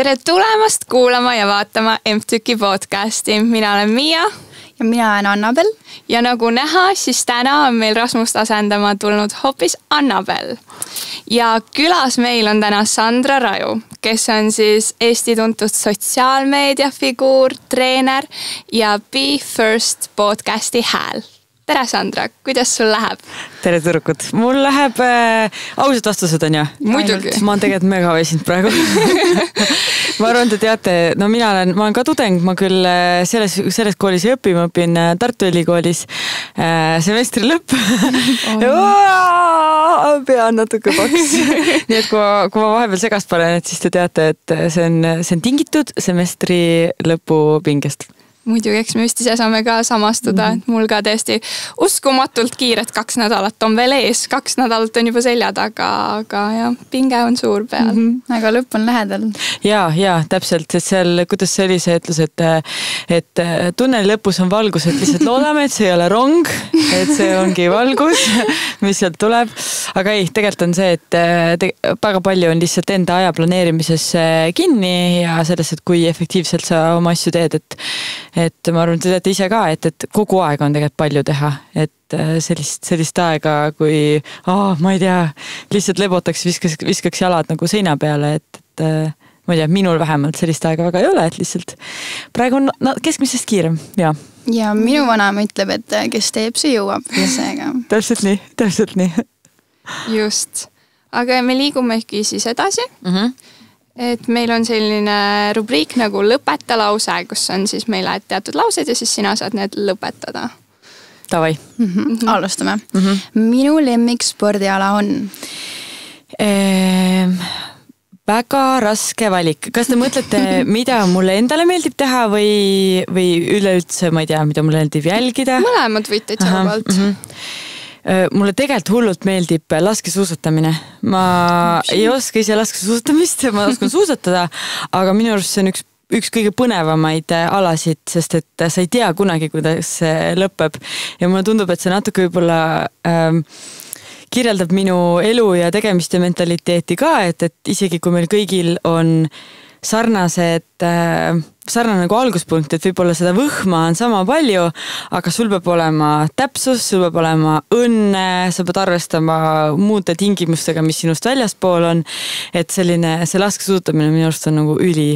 Tere tulemast kuulama ja vaatama M-Tüki podcasti. Mina olen Miia. Ja mina olen Annabel. Ja nagu näha, siis täna on meil Rasmust asendama tulnud hoopis Annabel. Ja külas meil on täna Sandra Raju, kes on siis Eesti tuntud sotsiaalmeediafiguur, treener ja Be First podcasti hääl. Tere Sandra, kuidas sul läheb? Tere tüdrukud. Mul läheb ausad vastused on ja. Muidugi. Ma olen tegelikult mega väsinud praegu. Ma arvan, te teate, no ma olen ka tudeng, ma küll selles koolis ei õpi, ma õpin Tartu Ülikoolis semestri lõpp. Pea on natuke paks. Nii et kui ma vahepeal segast panen, et siis te teate, et see on tingitud semestri lõpu pingest. Muidugi, eks me just ise saame ka samastuda, et mul ka tõesti uskumatult kiired 2 nädalat on veel ees, 2 nädalat on juba selja taga, aga jah, pinge on suur peal. Aga lõpp on lähedal. Ja, täpselt, et seal, kuidas see oli see ütlus, et tunneli lõpus on valgus, et lihtsalt loodame, et see ei ole rong, et see ongi valgus, mis sealt tuleb. Aga ei, tegelikult on see, et väga palju on lihtsalt enda aja planeerimises kinni ja selles, et kui efektiivselt sa oma asju teed, et ma arvan, te teate ise ka, et kogu aeg on tegelikult palju teha, et sellist aega, kui ma ei tea, lihtsalt lebotaks, viskaks jalad nagu seina peale, et ma ei tea, minul vähemalt sellist aega väga ei ole, et lihtsalt praegu on keskmisest kiirem, ja. Ja minu vanaema ütleb, et kes teeb, see jõuab. Täpselt nii. Just. Aga me liigumegi siis edasi. Et meil on selline rubriik nagu lõpeta lause, kus on siis meile teatud laused ja siis sina saad need lõpetada. Tavai. Alustame. Minu lemmik spordiala on? Väga raske valik. Kas te mõtlete, mida mulle endale meeldib teha või üleüldse, ma ei tea, mida mulle meeldib jälgida? Mõlemad võite vabalt. Mulle tegelikult hullult meeldib laskesuusatamine. Ma ei oska ise laskesuusatamist, ma oskan suusatada, aga minu arust see on üks kõige põnevamaid alasid, sest et sa ei tea kunagi, kuidas see lõpeb. Ja mulle tundub, et see natuke võib-olla kirjeldab minu elu ja tegemiste mentaliteeti ka, et isegi kui meil kõigil on sarnane nagu alguspunkt, et võib-olla seda võhma on sama palju, aga sul peab olema täpsus, sul peab olema õnne, sa pead arvestama muude tingimustega, mis sinust väljaspool on, et see laskesuusatamine minu arust on nagu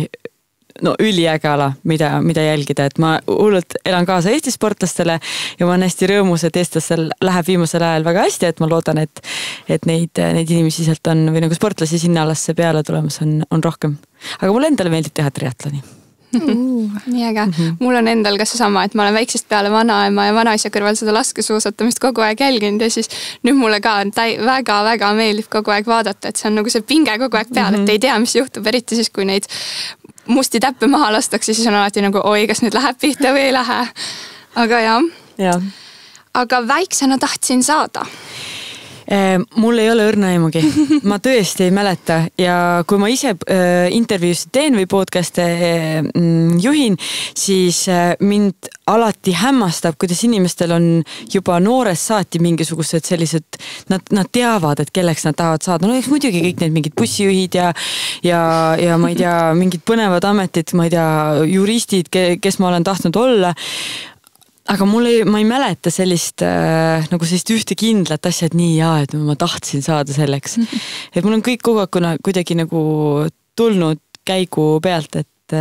üliäge ala, mida jälgida, et ma hullult elan kaasa Eesti sportlastele ja ma olen hästi rõõmus, et eestlastel läheb viimasel ajal väga hästi, et ma loodan, et neid inimesi sealt on või nagu sportlasi sinna alasse peale tulemas on rohkem. Aga mulle endale meeldib teha triatloni. Nii äge. Mul on endal ka seesama, et ma olen väiksest peale vanaema ja vanaisa kõrval seda laskesuusatamist kogu aeg jälginud ja siis nüüd mulle ka väga-väga meeldib kogu aeg vaadata, et see on nagu see pinge kogu aeg peal, et ei tea, mis juhtub, eriti siis, kui neid musti täppe maha lastakse, siis on alati nagu, oi, kas nüüd läheb pihta või ei lähe. Aga jah. Aga väiksena tahtsin saada. Mul ei ole õrna aimugi. Ma tõesti ei mäleta ja kui ma ise intervjuusid teen või podcast'e juhin, siis mind alati hämmastab, kuidas inimestel on juba noorest saati mingisugused sellised, nad teavad, et kelleks nad tahavad saada. No eks muidugi kõik need mingid bussijuhid ja ma ei tea, mingid põnevad ametid, ma ei tea, juristid, kes ma olen tahtnud olla. Aga ma ei mäleta sellist ühte kindlat asja, et nii et ma tahtsin saada selleks. Et mul on kõik kogu aeg kuidagi nagu tulnud käigu pealt,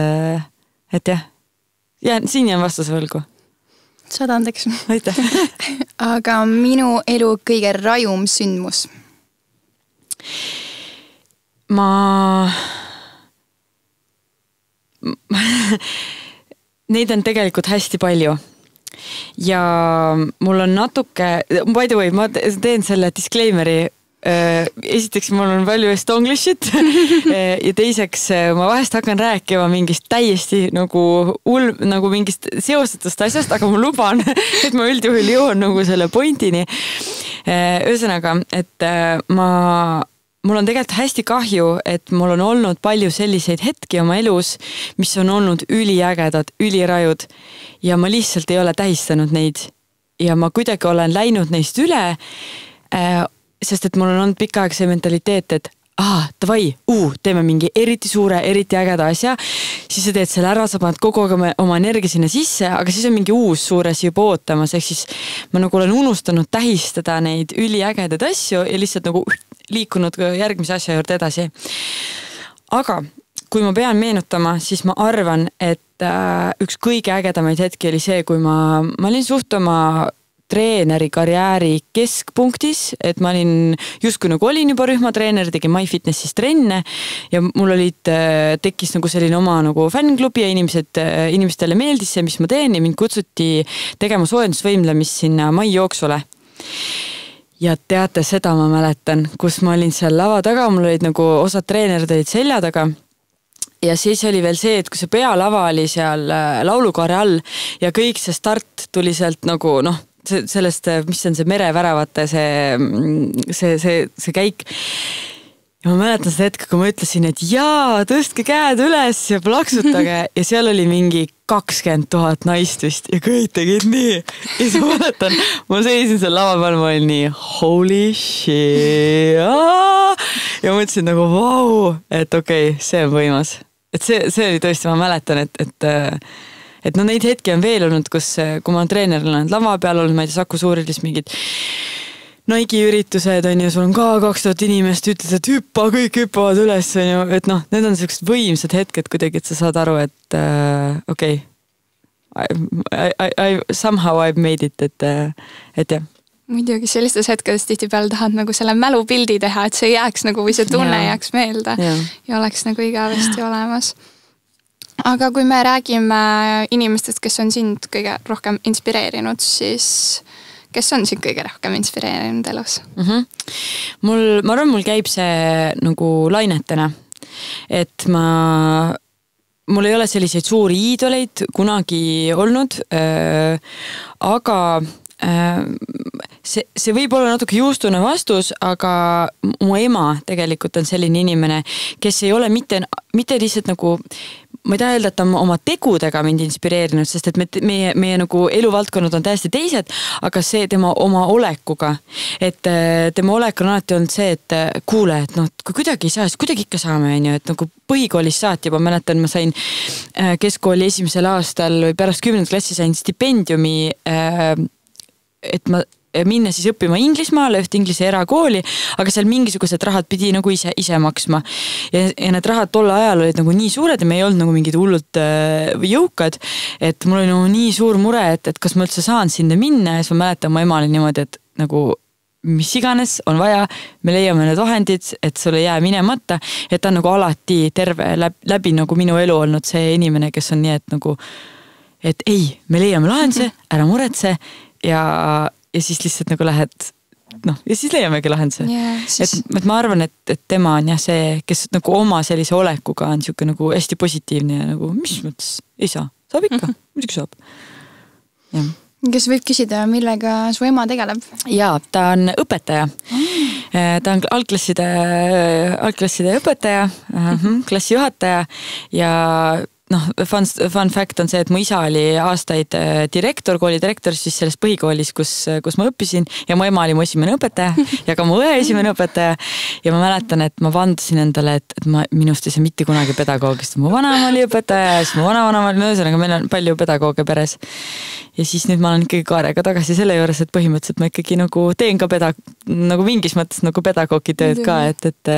et jah. Ja siin jään vastuse võlgu. Saad andeks. Aitäh. Aga minu elu kõige rajum sündmus? Neid on tegelikult hästi palju. Ja mul on natuke, by the way, ma teen selle disclaimeri. Esiteks mul on palju estonglishit ja teiseks ma vahest hakkan rääkima mingist täiesti nagu mingist seosetust asjast, aga ma luban, et ma üldjuhul jõuan nagu selle pointini. Ühesõnaga, et mul on tegelikult hästi kahju, et mul on olnud palju selliseid hetki oma elus, mis on olnud üliägedad, ülirajud ja ma lihtsalt ei ole tähistanud neid ja ma kuidagi olen läinud neist üle, sest et mul on olnud pikka aeg see mentaliteet, et davai, teeme mingi eriti suure, eriti ägeda asja, siis sa teed selle ära, sa paned kogu aeg oma energia sinna sisse, aga siis on mingi uus suur asi juba ootamas, ehk siis ma nagu olen unustanud tähistada neid üliägedaid asju ja lihtsalt nagu liikunud järgmise asja juurde edasi. Aga kui ma pean meenutama, siis ma arvan, et üks kõige ägedamaid hetki oli see, kui ma olin suht oma treeneri karjääri keskpunktis, et ma olin justkui nagu olin juba rühmatreener, tegin MyFitnessis trenne ja mul tekkis nagu selline oma nagu fännklubi ja inimestele meeldis see, mis ma teen ja mind kutsuti tegema soojendusvõimlemist sinna mai jooksule. Ja teate, seda ma mäletan, kus ma olin seal lava taga, mul olid nagu osad treenerid olid selja taga. Ja siis oli veel see, et kui see pealava oli seal laulukaare all ja kõik see start tuli sealt nagu sellest, mis on see mereväravate see käik. Ja ma mäletan seda hetke, kui ma ütlesin, et tõstke käed üles ja plaksutage ja seal oli mingi 20 000 naist vist ja kõik tegid nii. Ja siis ma mäletan, ma seisin seal lava peal, ma olin nii holy shit. Ja ma mõtlesin nagu vau, et okei, see on võimas. Et see oli tõesti, ma mäletan, et neid hetki on veel olnud, kui ma olen treeneril olnud lava peal olnud, ma ei tea, Saku Suurilis mingid Nike üritused on ju, sul on ka 2000 inimest, ütled, et kõik hüppavad üles, on ju, et need on sellised võimsad hetked kuidagi, et sa saad aru, et okei, somehow I've made it, et jah. Muidugi sellistes hetkedes tihtipeale tahad nagu selle mälupildi teha, et see jääks nagu, või see tunne jääks meelde ja oleks nagu igavesti olemas. Aga kui me räägime inimestest, kes on sind kõige rohkem inspireerinud, siis kes on sind kõige rohkem inspireerinud elus? Ma arvan, mul käib see nagu lainetena, et mul ei ole selliseid suuri iidoleid kunagi olnud, aga see võib olla natuke juustune vastus, aga mu ema tegelikult on selline inimene, kes ei ole mitte lihtsalt nagu, ma ei taha öelda, et ta oma tegudega mind inspireerinud, sest et meie nagu eluvaldkonnad on täiesti teised, aga see tema oma olekuga, et tema olek on alati olnud see, et kuule, et kui kuidagi ei saa, siis kuidagi ikka saame, et nagu põhikoolis saati juba, mäletan, ma sain keskkooli esimesel aastal või pärast 10. klassi sain stipendiumi, et ma minna siis õppima Inglismaale, üht Inglise erakooli, aga seal mingisugused rahad pidi nagu ise maksma. Ja need rahad tolle ajal olid nagu nii suured ja me ei olnud nagu mingid hullud jõukad, et mul oli nagu nii suur mure, et kas ma üldse saan sinna minna ja siis ma mäletan, mu ema oli niimoodi, et nagu mis iganes on vaja, me leiame need vahendid, et sul ei jää minemata, et ta on nagu alati terve läbi nagu minu elu olnud see inimene, kes on nii, et nagu, et ei, me leiame lahenduse, ära muretse ja siis lihtsalt nagu lähed, ja siis leiamegi lahenduse. Et ma arvan, et tema on jah see, kes nagu oma sellise olekuga on siuke nagu hästi positiivne ja nagu, mis mõttes ei saa, saab ikka, muidugi saab. Kes võib küsida, millega su ema tegeleb? Jaa, ta on õpetaja. Ta on algklasside õpetaja, klassijuhataja ja fun fact on see, et mu isa oli aastaid direktor, kooli direktor siis selles põhikoolis, kus ma õppisin ja mu ema oli mu esimene õpetaja ja ka mu õe esimene õpetaja ja ma mäletan, et ma vandasin endale, et ma minust ei saa mitte kunagi pedagoogist. Mu vanaema oli õpetaja ja siis mu vanaema oli ühesõnaga, meil on palju pedagooge peres ja siis nüüd ma olen ikkagi kaarega tagasi selle juures, et põhimõtteliselt ma ikkagi nagu teen ka nagu mingis mõttes nagu pedagoogi tööd ka,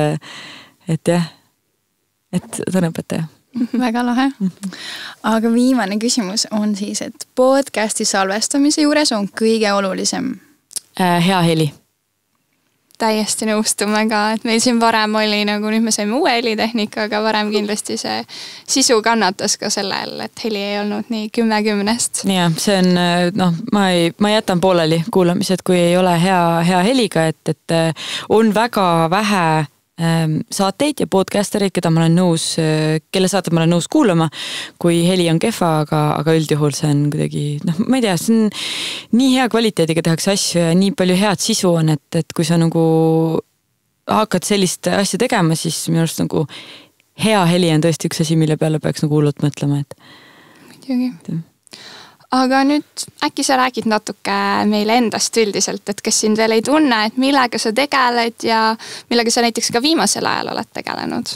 et jah, et ta on õpetaja. Väga lahe. Aga viimane küsimus on siis, et podcasti salvestamise juures on kõige olulisem? Hea heli. Täiesti nõustume ka, et meil siin varem oli nagu, nüüd me saime uue helitehnika, aga varem kindlasti see sisu kannatas ka sellel, et heli ei olnud nii 10-10. Ja, see on, ma jätan pooleli kuulamised, kui ei ole hea heliga, et on väga vähe saateid ja podcastereid, keda ma olen nõus, kelle saated ma olen nõus kuulama, kui heli on kehva, aga üldjuhul see on kuidagi, ma ei tea, see on nii hea kvaliteediga tehakse asju ja nii palju head sisu on, et kui sa nagu hakkad sellist asja tegema, siis minu arust nagu hea heli on tõesti üks asi, mille peale peaks nagu hullult mõtlema, et. Muidugi. aga nüüd äkki sa räägid natuke meile endast üldiselt, et kes sind veel ei tunne, et millega sa tegeled ja millega sa näiteks ka viimasel ajal oled tegelenud?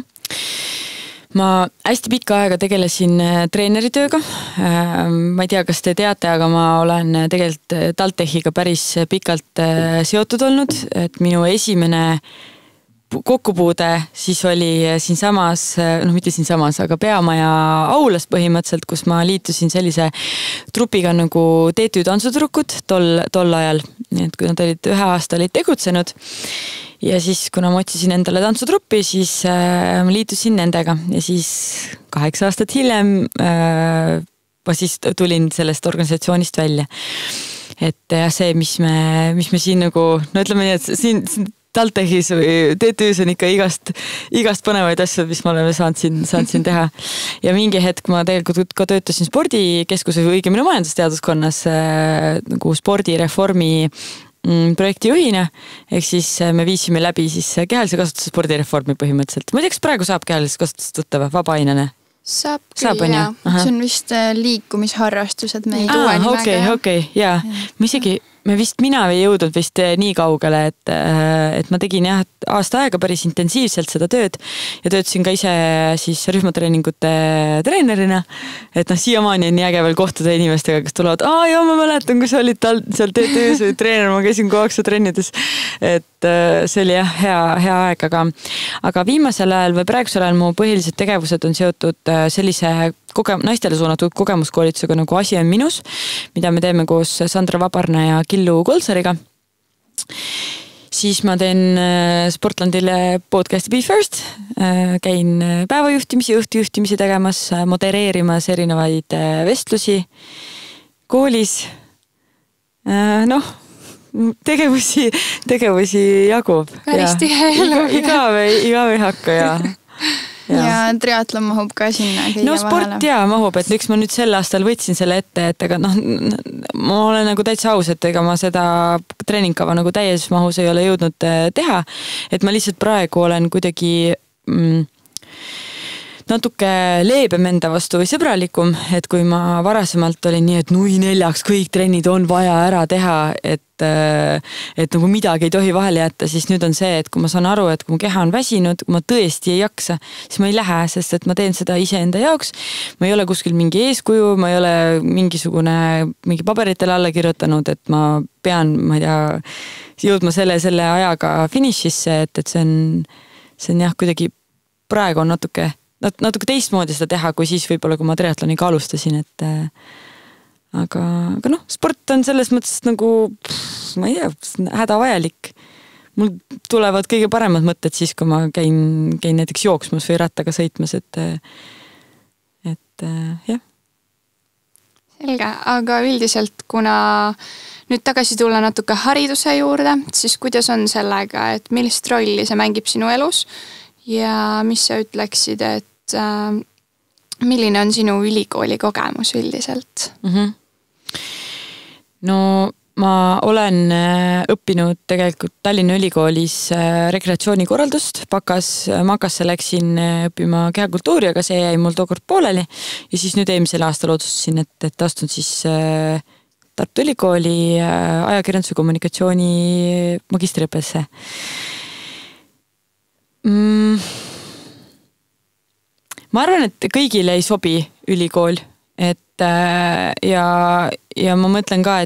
Ma hästi pikka aega tegelesin treeneritööga. Ma ei tea, kas te teate, aga ma olen tegelikult TalTechiga päris pikalt seotud olnud, et minu esimene kokkupuude siis oli siinsamas, mitte siinsamas, aga Peamaja aulas põhimõtteliselt, kus ma liitusin sellise trupiga nagu TTÜ tantsutrukud tol ajal, et kui nad olid 1 aasta olid tegutsenud. Ja siis, kuna ma otsisin endale tantsutruppi, siis ma liitusin nendega ja siis 8 aastat hiljem ma siis tulin sellest organisatsioonist välja. Et jah, see, mis me siin nagu, no ütleme nii, et siin TalTechis või TTÜs on ikka igast põnevaid asju, mis me oleme saanud siin teha. Ja mingi hetk ma tegelikult ka töötasin spordikeskuses või õigemini majandusteaduskonnas nagu spordireformi projektijuhina, ehk siis me viisime läbi siis kehalise kasutuse spordireformi põhimõtteliselt. Ma ei tea, kas praegu saab kehalist kasutust võtta või vabainene? Saab küll, jah. See on vist liikumisharrastused meil uue nimega. Okei, jaa. Mina ei jõudnud vist nii kaugele, et ma tegin jah aasta aega päris intensiivselt seda tööd ja töötasin ka ise siis rühmatreeningute treenerina. Et siiamaani on nii äge veel kohtuda inimestega, kes tulevad, jah, ma mäletan, kui sa olid seal TTÜs või treener, ma käisin kogu aeg trennides. Et see oli jah hea aeg, aga viimasel ajal või praegusel ajal mu põhilised tegevused on seotud sellise naistele suunatud kogemuskoolitusega nagu Asi on minus, mida me teeme koos Sandra Vabarna ja Killu Koltsariga. Siis ma teen Sportlandile podcasti Be First, käin päevajuhtimisi, õhtujuhtimisi tegemas, modereerimas erinevaid vestlusi koolis. Tegevusi jagub. Päris tihe elu. Igav ei hakka ja ja triatlon mahub ka sinna kõige vahele. Sport mahub, et üks ma nüüd sel aastal võtsin selle ette, et ega ma olen nagu täitsa aus, et ega ma seda treeningkava nagu täies mahus ei ole jõudnud teha, et ma lihtsalt praegu olen kuidagi natuke leebem enda vastu või sõbralikum, et kui ma varasemalt olin nii, et 4 kõik trennid on vaja ära teha, et nagu midagi ei tohi vahele jätta, siis nüüd on see, et kui ma saan aru, et kui mu keha on väsinud, kui ma tõesti ei jaksa, siis ma ei lähe, sest et ma teen seda iseenda jaoks. Ma ei ole kuskil mingi eeskuju, ma ei ole mingi paberitele alla kirjutanud, et ma pean, ma ei tea, jõudma selle ajaga finišisse, et see on jah, kuidagi praegu on natuke teistmoodi seda teha, kui siis võib-olla, kui ma triatloniga alustasin, et aga sport on selles mõttes nagu, ma ei tea, hädavajalik. Mul tulevad kõige paremad mõtted siis, kui ma käin näiteks jooksmas või rattaga sõitmas, et jah. Selge, aga üldiselt, kuna nüüd tagasi tulla natuke hariduse juurde, siis kuidas on sellega, et millist rolli see mängib sinu elus ja mis sa ütleksid, et milline on sinu ülikooli kogemus üldiselt? No ma olen õppinud tegelikult Tallinna Ülikoolis rekreatsioonikorraldust, Makasse läksin õppima kehakultuuri, aga see jäi mul tookord pooleli ja siis nüüd eelmisel aastal otsustasin, et astun siis Tartu Ülikooli ajakirjanduse kommunikatsiooni magistriõppesse. Ma arvan, et kõigile ei sobi ülikool, et ja ma mõtlen ka,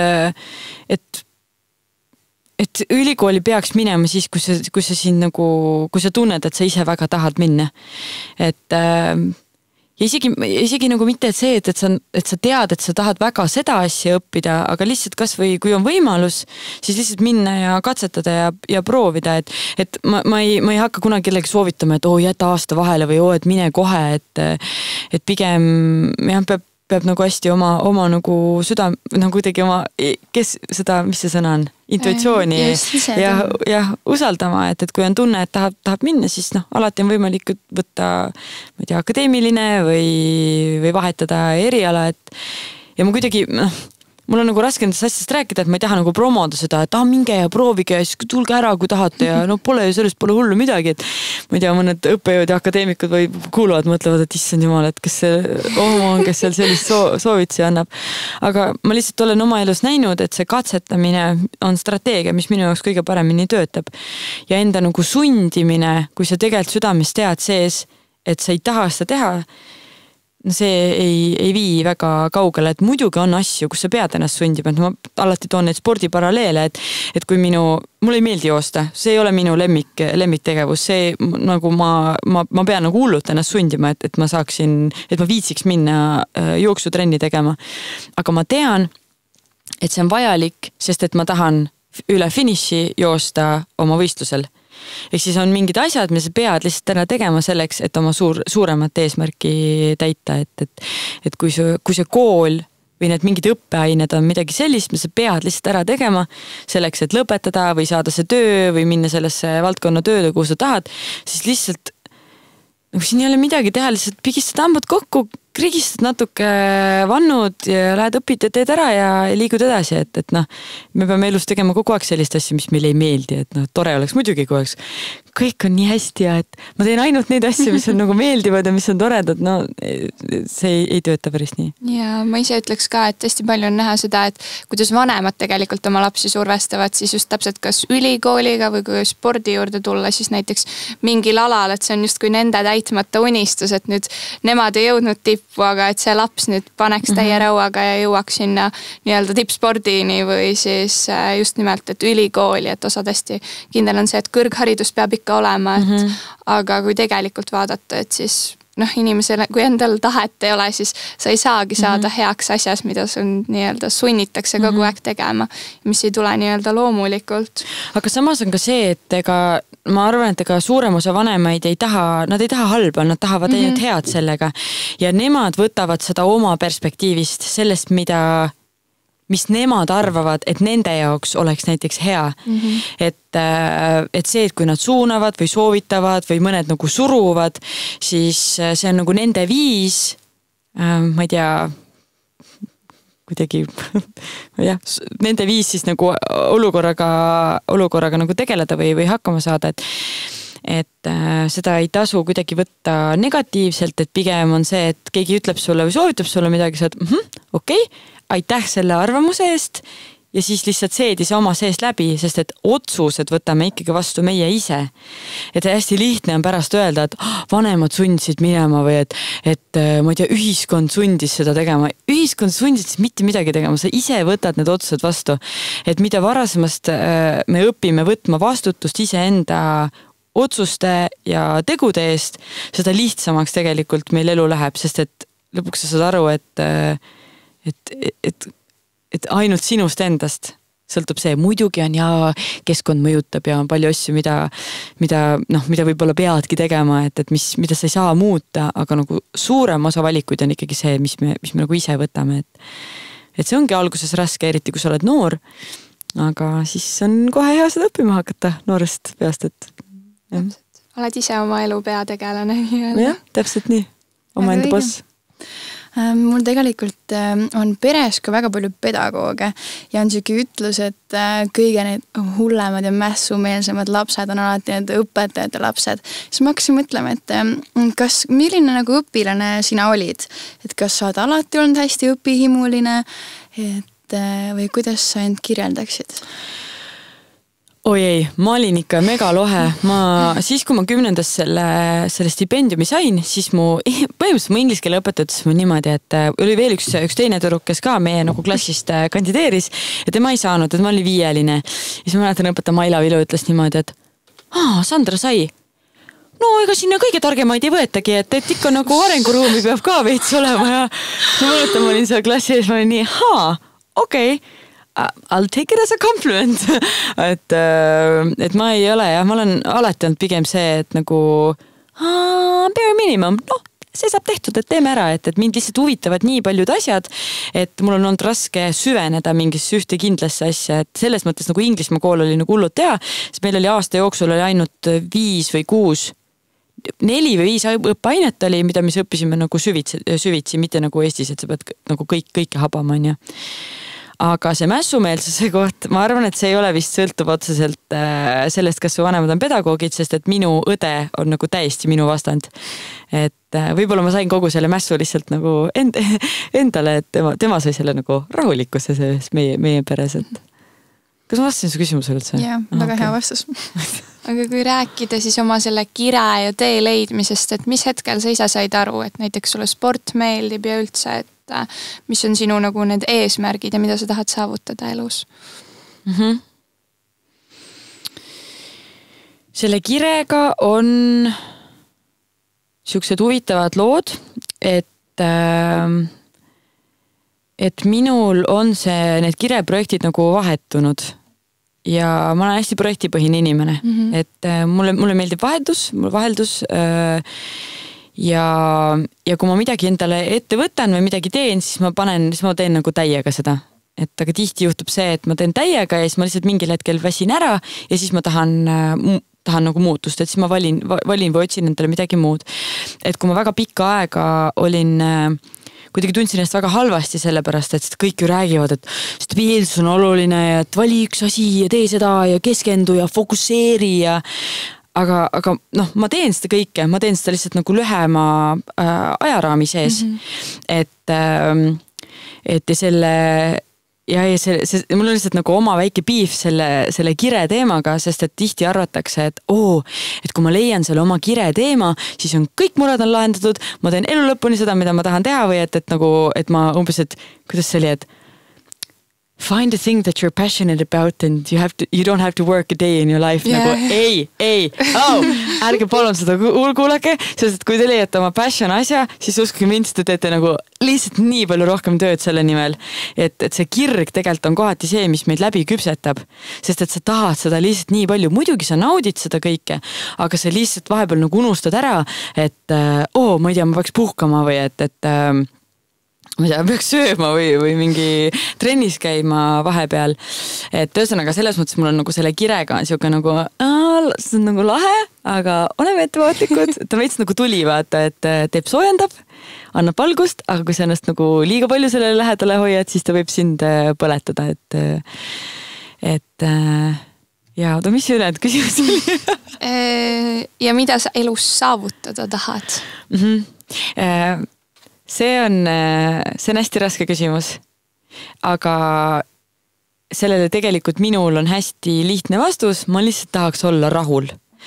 et ülikooli peaks minema siis, kui sa tunned, et sa ise väga tahad minna. Et ja isegi nagu mitte see, et sa tead, et sa tahad väga seda asja õppida, aga lihtsalt kas või kui on võimalus, siis lihtsalt minna ja katsetada ja proovida, et ma ei hakka kunagi kellegi soovitama, et jäta aasta vahele või et mine kohe, et pigem jah, peab nagu hästi oma nagu süda, nagu kuidagi oma, mis see sõna on? Intuitsiooni ja usaldama, et kui on tunne, et tahab minna, siis alati on võimalik võtta, ma ei tea, akadeemiline või vahetada eriala, et ja ma kuidagi, mul on nagu raske nendest asjast rääkida, et ma ei taha nagu promoda seda, et minge ja proovige ja siis tulge ära, kui tahate ja no pole ju sellest pole hullu midagi, et ma ei tea, mõned õppejõud ja akadeemikud või kuuluvad, mõtlevad, et issand jumal, et kes see on, kes seal sellist soovitusi annab. Aga ma lihtsalt olen oma elus näinud, et see katsetamine on strateegia, mis minu jaoks kõige paremini töötab. Ja enda nagu sundimine, kui sa tegelikult südames tead sees, et sa ei taha seda teha, see ei vii väga kaugele, et muidugi on asju, kus sa pead ennast sundima, et ma alati toon neid spordiparalleele, et kui mulle ei meeldi joosta, see ei ole minu lemmiktegevus, see nagu ma pean nagu hullult ennast sundima, et ma saaksin, et ma viitsiks minna jooksutrenni tegema. Aga ma tean, et see on vajalik, sest et ma tahan üle finiši joosta oma võistlusel. Ehk siis on mingid asjad, mis sa pead lihtsalt ära tegema selleks, et oma suuremat eesmärki täita, et kui see kool või need mingid õppeained on midagi sellist, mis sa pead lihtsalt ära tegema selleks, et lõpetada või saada see töö või minna sellesse valdkonna tööle, kuhu sa tahad, siis lihtsalt siin ei ole midagi teha, lihtsalt pigistad hambad kokku, krigistad natuke vannud ja lähed õpid ja teed ära ja liigud edasi, et me peame elus tegema kogu aeg sellist asja, mis meile ei meeldi, et tore oleks muidugi, kui oleks kõik on nii hästi ja et ma teen ainult neid asju, mis on nagu meeldivad ja mis on toredad, no see ei tööta päris nii. Ja ma ise ütleks ka, et hästi palju on näha seda, et kuidas vanemad tegelikult oma lapsi survestavad, siis just täpselt kas ülikooliga või kui spordi juurde tulla, siis näiteks mingil alal, et see on just kui nende täitmata unistus, et nüüd nemad ei jõudnud tippu, aga et see laps nüüd paneks täie rõuaga ja jõuaks sinna nii-öelda tippspordini või siis just nimelt, et ülikooli, et osad hästi kindel on see, et kõrgharidus peab ikka olema, et aga kui tegelikult vaadata, et siis inimesele, kui endal tahet ei ole, siis sa ei saagi saada heaks asjas, mida sul nii-öelda sunnitakse kogu aeg tegema, mis ei tule nii-öelda loomulikult. Aga samas on ka see, et ma arvan, et suurem osa vanemaid nad ei taha halba, nad tahavad ainult head sellega ja nemad võtavad seda oma perspektiivist, sellest, mis nemad arvavad, et nende jaoks oleks näiteks hea. Et see, et kui nad suunavad või soovitavad või mõned nagu suruvad, siis see on nagu nende viis, ma ei tea, kuidagi, nende viis siis nagu olukorraga nagu tegeleda või hakkama saada, et seda ei tasu kuidagi võtta negatiivselt, et pigem on see, et keegi ütleb sulle või soovitab sulle midagi, sa oled, okei, aitäh selle arvamuse eest ja siis lihtsalt seedi see oma seest läbi, sest et otsused võtame ikkagi vastu meie ise. Et hästi lihtne on pärast öelda, et vanemad sundisid minema või et ma ei tea, ühiskond sundis seda tegema. Ühiskond sundis mitte midagi tegema, sa ise võtad need otsused vastu. Et mida varasemast me õpime võtma vastutust iseenda otsuste ja tegude eest, seda lihtsamaks tegelikult meil elu läheb, sest et lõpuks sa saad aru, et ainult sinust endast sõltub see, muidugi on ja keskkond mõjutab ja on palju asju, mida võib-olla peadki tegema, et mida sa ei saa muuta, aga nagu suurem osa valikuid on ikkagi see, mis me nagu ise võtame, et see ongi alguses raske, eriti kui sa oled noor, aga siis on kohe hea seda õppima hakata noorest peast, et jah. Oled ise oma elu peategelane. Jah, täpselt nii, oma enda boss. Mul tegelikult on peres ka väga palju pedagooge ja on siuke ütlus, et kõige need hullemad ja mässumeelsemad lapsed on alati need õpetajate lapsed. Siis ma hakkasin mõtlema, et milline nagu õpilane sina olid? Et kas sa oled alati olnud hästi õpihimuline või kuidas sa end kirjeldaksid? Oi ei, ma olin ikka megalohe. Siis kui ma 10. selle stipendiumi sain, siis põhimõtteliselt mu inglise keele õpetaja ütles mu niimoodi, et oli veel üks teine tüdruk, kes ka meie nagu klassist kandideeris ja tema ei saanud, et ma olin 5. Siis ma mäletan, õpetaja Maila Vilu ütles niimoodi, et Sandra sai. No ega sinna kõige targemaid ei võetagi, et ikka nagu arenguruumi peab ka veits olema ja ma mäletan, ma olin seal klassi ees, ma olin nii, okei. I'll take it as a compliment. et ma ei ole ja ma olen alati olnud pigem see, et nagu bare minimum, see saab tehtud, et teeme ära, et mind lihtsalt huvitavad nii paljud asjad, et mul on olnud raske süveneda mingisse ühte kindlasse asja, et selles mõttes nagu Inglismaa kool oli nagu hullud teha, sest meil oli aasta jooksul oli ainult 5 või 6 4 või 5 õppeainet oli, mida me õppisime nagu süvitsi, mitte nagu Eestis, et sa pead nagu kõike habama, on ju. aga see mässumeelsuse koht, ma arvan, et see ei ole vist sõltub otseselt sellest, kas su vanemad on pedagoogid, sest et minu õde on nagu täiesti minu vastand. Et võib-olla ma sain kogu selle mässu lihtsalt nagu endale, et tema sai selle nagu rahulikkuse selles meie peres, et kas ma vastasin su küsimusele üldse? Jah, väga hea vastus. Aga kui rääkida siis oma selle kire ja tee leidmisest, et mis hetkel sa ise said aru, et näiteks sulle sport meeldib ja üldse, et mis on sinu nagu need eesmärgid ja mida sa tahad saavutada elus? Selle kirega on siuksed huvitavad lood, et minul on need kireprojektid nagu vahetunud ja ma olen hästi projektipõhine inimene, et mulle meeldib vaheldus ja kui ma midagi endale ette võtan või midagi teen, siis ma teen nagu täiega seda. Et aga tihti juhtub see, et ma teen täiega ja siis ma lihtsalt mingil hetkel väsin ära ja siis ma tahan nagu muutust, et siis ma valin või otsin endale midagi muud. Et kui ma väga pikka aega olin kuidagi tundsin ennast väga halvasti sellepärast, et kõik ju räägivad, et stabiilsus on oluline ja et vali üks asi ja tee seda ja keskendu ja fokusseeri ja aga noh, ma teen seda kõike, ma teen seda lihtsalt nagu lühema ajaraami sees. Et mul on lihtsalt nagu oma väike piif selle kire teemaga, sest et tihti arvatakse, et kui ma leian selle oma kire teema, siis on kõik mured on lahendatud, ma teen elu lõpuni seda, mida ma tahan teha või et ma umbes, et kuidas see oli, et find a thing that you're passionate about and you don't have to work a day in your life. Yeah. Nagu ärge palun seda kuulake, sest et kui te leiate oma passion asja, siis uskuge mind, te teete nagu lihtsalt nii palju rohkem tööd selle nimel. Et see kirg tegelikult on kohati see, mis meid läbi küpsetab, sest et sa tahad seda lihtsalt nii palju. Muidugi sa naudid seda kõike, aga sa lihtsalt vahepeal nagu unustad ära, et ma ei tea, ma peaks puhkama või ma ei tea, peaks sööma või mingi trennis käima vahepeal. Et ühesõnaga selles mõttes mul on nagu selle kirega on siuke nagu, see on nagu lahe, aga oleme ettevaatlikud. Ta veits nagu tuli vaata, et teeb soojendab, annab valgust, aga kui sa ennast nagu liiga palju sellele lähedale hoiad, siis ta võib sind põletada. Mis see ülejäänud küsimus oli? Ja mida sa elus saavutada tahad? See on hästi raske küsimus, aga sellele tegelikult minul on hästi lihtne vastus, ma lihtsalt tahaks olla rahul.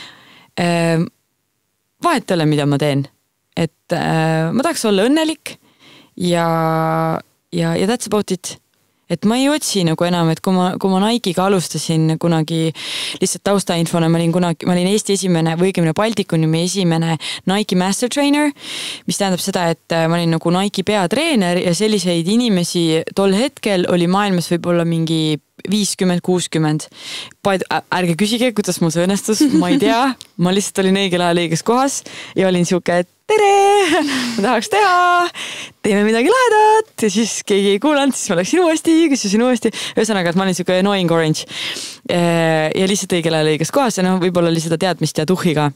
Vahet ei ole, mida ma teen, et ma tahaks olla õnnelik ja that's about it. Et ma ei otsi nagu enam, et kui ma Nike'iga alustasin kunagi lihtsalt taustainfona, ma olin Eesti esimene või õigemini Baltikumi esimene Nike Master Trainer, mis tähendab seda, et ma olin nagu Nike peatreener ja selliseid inimesi tol hetkel oli maailmas võib-olla mingi 50-60. Ärge küsige, kuidas mul see õnnestus, ma ei tea, ma lihtsalt olin õigel ajal õiges kohas ja olin siuke, et tere, ma tahaks teha, teeme midagi lahedat ja siis keegi ei kuulanud, siis ma läksin uuesti, küsisin uuesti. Ühesõnaga, et ma olin siuke annoying orange ja lihtsalt õigel ajal õiges kohas ja võib-olla oli seda teadmist ja tuhhiga.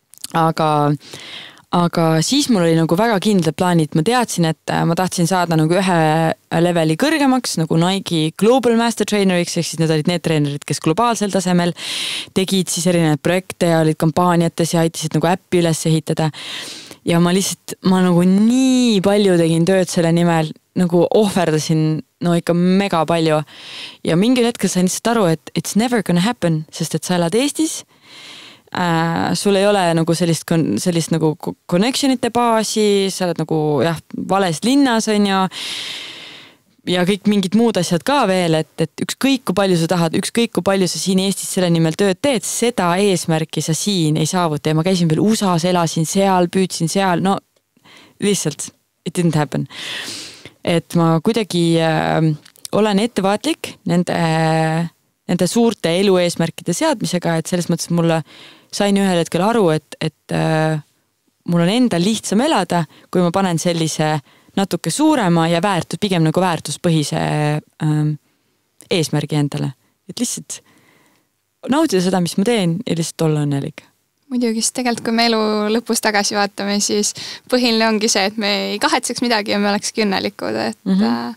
Aga siis mul oli nagu väga kindlad plaanid, ma teadsin, et ma tahtsin saada nagu ühe leveli kõrgemaks nagu Nike Global Master Traineriks, ehk siis need olid need treenerid, kes globaalsel tasemel tegid siis erinevaid projekte ja olid kampaaniates ja aitasid nagu äppi üles ehitada. Ja ma nagu nii palju tegin tööd selle nimel, nagu ohverdasin ikka mega palju ja mingil hetkel sain lihtsalt aru, et it's never gonna happen, sest et sa elad Eestis. Sul ei ole nagu sellist nagu connectionite baasi, sa oled nagu vales linnas on ja kõik mingid muud asjad ka veel, et ükskõik kui palju sa tahad, ükskõik kui palju sa siin Eestis selle nimel tööd teed, seda eesmärki sa siin ei saavuta ja ma käisin veel USA-s, elasin seal, püüdsin seal, no lihtsalt it didn't happen. Et ma kuidagi olen ettevaatlik nende suurte elu eesmärkide seadmisega, et selles mõttes mulle sain ühel hetkel aru, et mul on endal lihtsam elada, kui ma panen sellise natuke suurema ja pigem nagu väärtuspõhise eesmärgi endale. Et lihtsalt naudida seda, mis ma teen ja lihtsalt olla õnnelik. Muidugi, sest tegelikult kui me elu lõpus tagasi vaatame, siis põhiline ongi see, et me ei kahetseks midagi ja me olekski õnnelikud,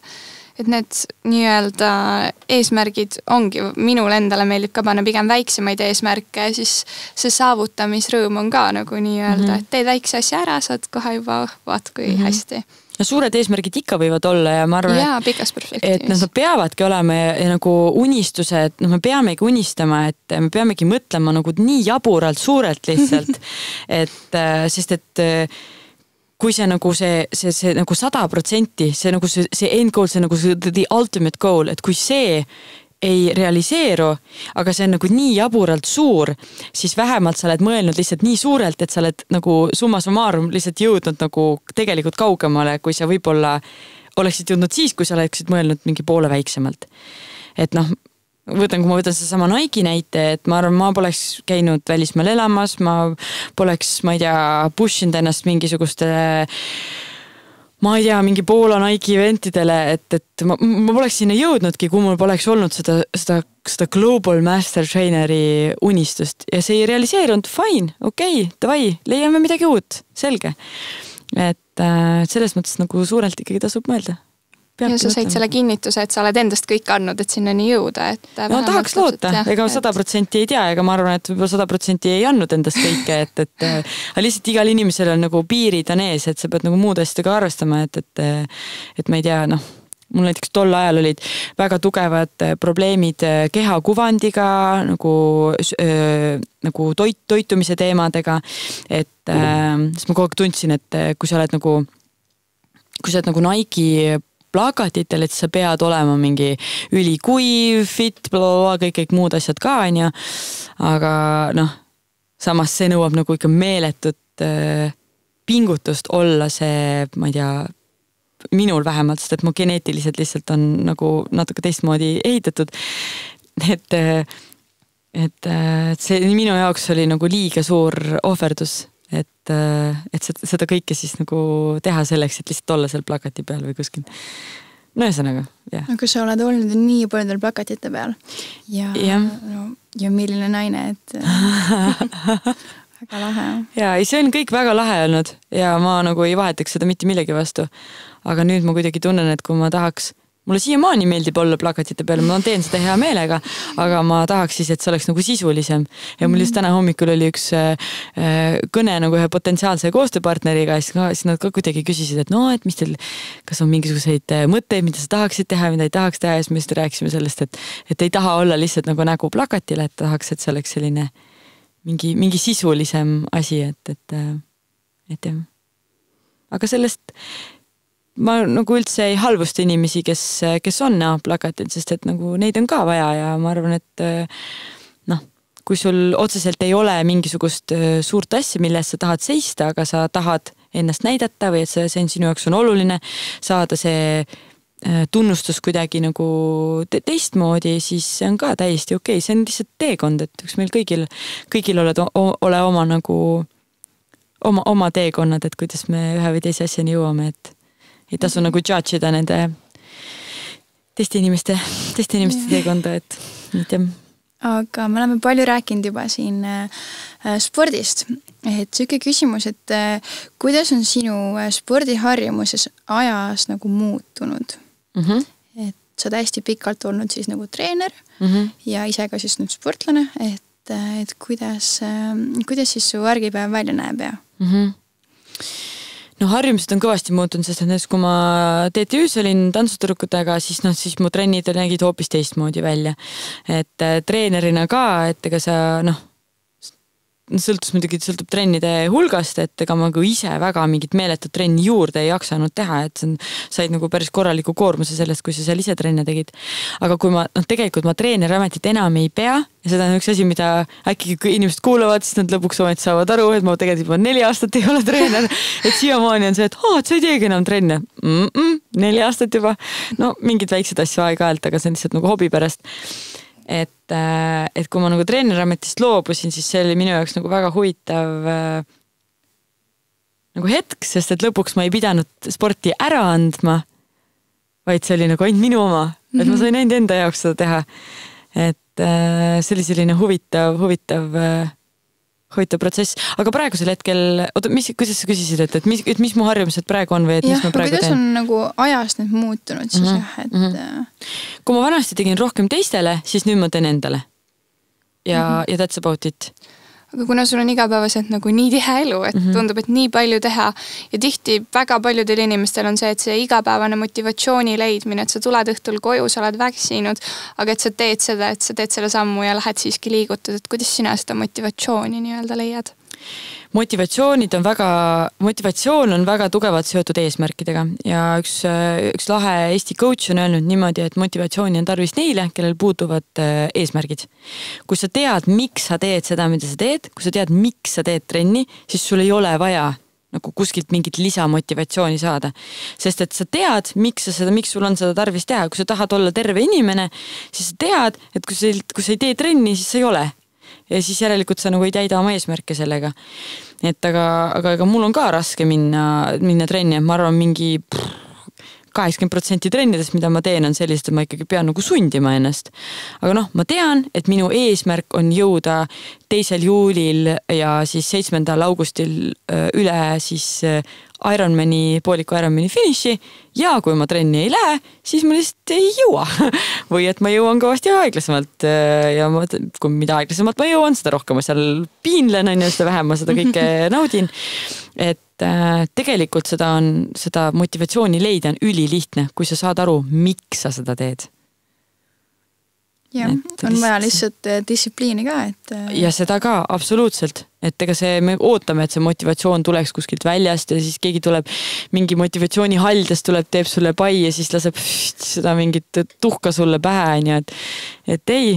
et need nii-öelda eesmärgid ongi, minul endale meeldib ka panna pigem väiksemaid eesmärke ja siis see saavutamisrõõm on ka nagu nii-öelda, et teed väikse asja ära, saad kohe juba vaat kui hästi. Ja suured eesmärgid ikka võivad olla ja ma arvan, et nad peavadki olema ja nagu unistused, me peamegi unistama, et me peamegi mõtlema nagu nii jaburalt suurelt lihtsalt, sest et kui see nagu see nagu 100%, see nagu see end goal, see nagu the ultimate goal, et kui see ei realiseeru, aga see on nagu nii jaburalt suur, siis vähemalt sa oled mõelnud lihtsalt nii suurelt, et sa oled nagu summa summarum lihtsalt jõudnud nagu tegelikult kaugemale, kui sa võib-olla oleksid jõudnud siis, kui sa oleksid mõelnud mingi poole väiksemalt. Et noh, kui ma võtan see sama Nike näite, et ma arvan, ma poleks käinud välismaal elamas, ma poleks, ma ei tea, pushinud ennast mingisuguste ma ei tea, mingi Poola Nike eventidele, et ma poleks sinna jõudnudki, kui mul poleks olnud seda Global Master Traineri unistust ja see ei realiseerunud, fine, okei, davai, leiame midagi uut, selge. Et selles mõttes nagu suurelt ikkagi tasub mõelda. Ja sa said selle kinnituse, et sa oled endast kõik andnud, et sinnani jõuda. No tahaks loota, ega 100% ei tea, ega ma arvan, et 100% ei andnud endast kõike, et lihtsalt igal inimesel on nagu piirid on ees, et sa pead nagu muud asjadega arvestama, et ma ei tea, noh, mul näiteks tol ajal olid väga tugevad probleemid kehakuvandiga, nagu toitumise teemadega, et siis ma kogu aeg tundsin, et kui sa oled nagu Nike plakatitel, et sa pead olema mingi ülikuiv, fit, kõik muud asjad ka, on ja. Aga noh, samas see nõuab nagu ikka meeletut pingutust olla see, ma ei tea, minul vähemalt, sest et mu geneetiliselt lihtsalt on nagu natuke teistmoodi ehitatud. Et see minu jaoks oli nagu liiga suur ohverdus. Et seda kõike siis nagu teha selleks, et lihtsalt olla seal plakati peal või kuskil. No ühesõnaga, jah. Aga sa oled olnud nii paljudel plakatite peal ja milline naine, et väga lahe. Ja, see on kõik väga lahe olnud ja ma nagu ei vahetaks seda mitte millegi vastu. Aga nüüd ma kuidagi tunnen, et kui ma tahaks, mulle siiamaani meeldib olla plakatite peale, ma teen seda hea meelega, aga ma tahaks siis, et see oleks nagu sisulisem. Ja mul just täna hommikul oli üks kõne nagu ühe potentsiaalse koostööpartneriga, siis nad ka kuidagi küsisid, et no, et mis teil, kas on mingisuguseid mõtteid, mida sa tahaksid teha, mida ei tahaks teha, ja siis me just rääkisime sellest, et ei taha olla lihtsalt nagu nägu plakatile, et tahaks, et see oleks selline mingi sisulisem asi, et jah. Aga sellest ma nagu üldse ei halvusta inimesi, kes on plakatid, sest et nagu neid on ka vaja ja ma arvan, et noh, kui sul otseselt ei ole mingisugust suurt asja, milles sa tahad seista, aga sa tahad ennast näidata või et see sinu jaoks on oluline saada see tunnustus kuidagi nagu teistmoodi, siis see on ka täiesti okei. See on lihtsalt teekond, et üks meil kõigil ole oma nagu oma teekonnad, et kuidas me ühe või teise asjani jõuame, et ei tasu nagu judge'ida nende teiste inimeste teekonda, et jah. Aga me oleme palju rääkinud juba siin spordist. Et selline küsimus, et kuidas on sinu spordiharjumuses ajas nagu muutunud? Et sa hästi pikalt olnud siis nagu treener ja ise ka siis nüüd sportlane, et kuidas siis su argipäev välja näeb ja? No harjumused on kõvasti muutunud, sest et kui ma TTÜs olin tantsutõrukutega, siis mu trennid nägid hoopis teistmoodi välja. Et treenerina ka, et ega sa sõltub trennide hulgast, et ega ma ise väga mingit meeletut trenni juurde ei jaksanud teha, et said nagu päris korraliku koormuse sellest, kui sa seal ise trenne tegid. Aga kui tegelikult ma treenerametit enam ei pea ja seda on üks asi, mida äkki inimesed kuulavad, siis nad lõpuks ometi saavad aru, et ma tegelikult juba 4 aastat ei ole treener, et siiamaani on see, et sa ei teegi enam trenne. 4 aastat juba. No mingid väiksed asju aeg-ajalt, aga see on lihtsalt nagu hobi pärast. Et kui ma nagu treenerametist loobusin, siis see oli minu jaoks nagu väga huvitav nagu hetk, sest et lõpuks ma ei pidanud sporti ära andma, vaid see oli nagu ainult minu oma, et ma sain ainult enda jaoks seda teha. Et see oli selline huvitav huvitav protsess, aga praegusel hetkel, kuidas sa küsisid, et mis mu harjumused praegu on või et mis ma praegu teen? Kuidas on nagu ajast nüüd muutunud siis Kui ma vanasti tegin rohkem teistele, siis nüüd ma teen endale. Ja that's about it. Aga kuna sul on igapäevaselt nagu nii tihe elu, et tundub, et nii palju teha ja tihti väga paljudel inimestel on see, et see igapäevane motivatsiooni leidmine, et sa tuled õhtul koju, sa oled väksinud, aga et sa teed selle sammu ja lähed siiski liigutud, et kuidas sina seda motivatsiooni nii-öelda leiad? Motivatsioon on väga tugevalt seotud eesmärkidega ja üks lahe Eesti coach on öelnud niimoodi, et motivatsiooni on tarvis neile, kellel puuduvad eesmärgid. Kui sa tead, miks sa teed seda, mida sa teed, kui sa tead, miks sa teed trenni, siis sul ei ole vaja nagu kuskilt mingit lisamotivatsiooni saada. Sest et sa tead, miks sul on seda tarvis teha. Kui sa tahad olla terve inimene, siis sa tead, et kui sa ei tee trenni, siis sa ei ole. Ja siis järelikult sa nagu ei täida oma eesmärke sellega. Et aga mul on ka raske minna trenni, et ma arvan mingi 80% trennidest, mida ma teen, on sellised, et ma ikkagi pean nagu sundima ennast. Aga ma tean, et minu eesmärk on jõuda 2. juulil ja siis 7. augustil üle siis pooliku Ironmani finiši ja kui ma trenni ei lähe, siis ma lihtsalt ei jõua. Või et ma jõuan kõvasti aeglasemalt ja mida aeglasemalt ma jõuan, seda rohkem ma seal piinlen, seda vähem ma seda kõike naudin. Et tegelikult seda motivatsiooni leida on ülilihtne, kui sa saad aru, miks sa seda teed. Ja, on vaja lihtsalt distsipliini ka. Ja seda ka, absoluutselt. Et ega me ootame, et see motivatsioon tuleks kuskilt väljast ja siis keegi tuleb mingi motivatsiooni haldest, teeb sulle pai ja siis laseb seda mingit tuhka sulle pähe. Et ei,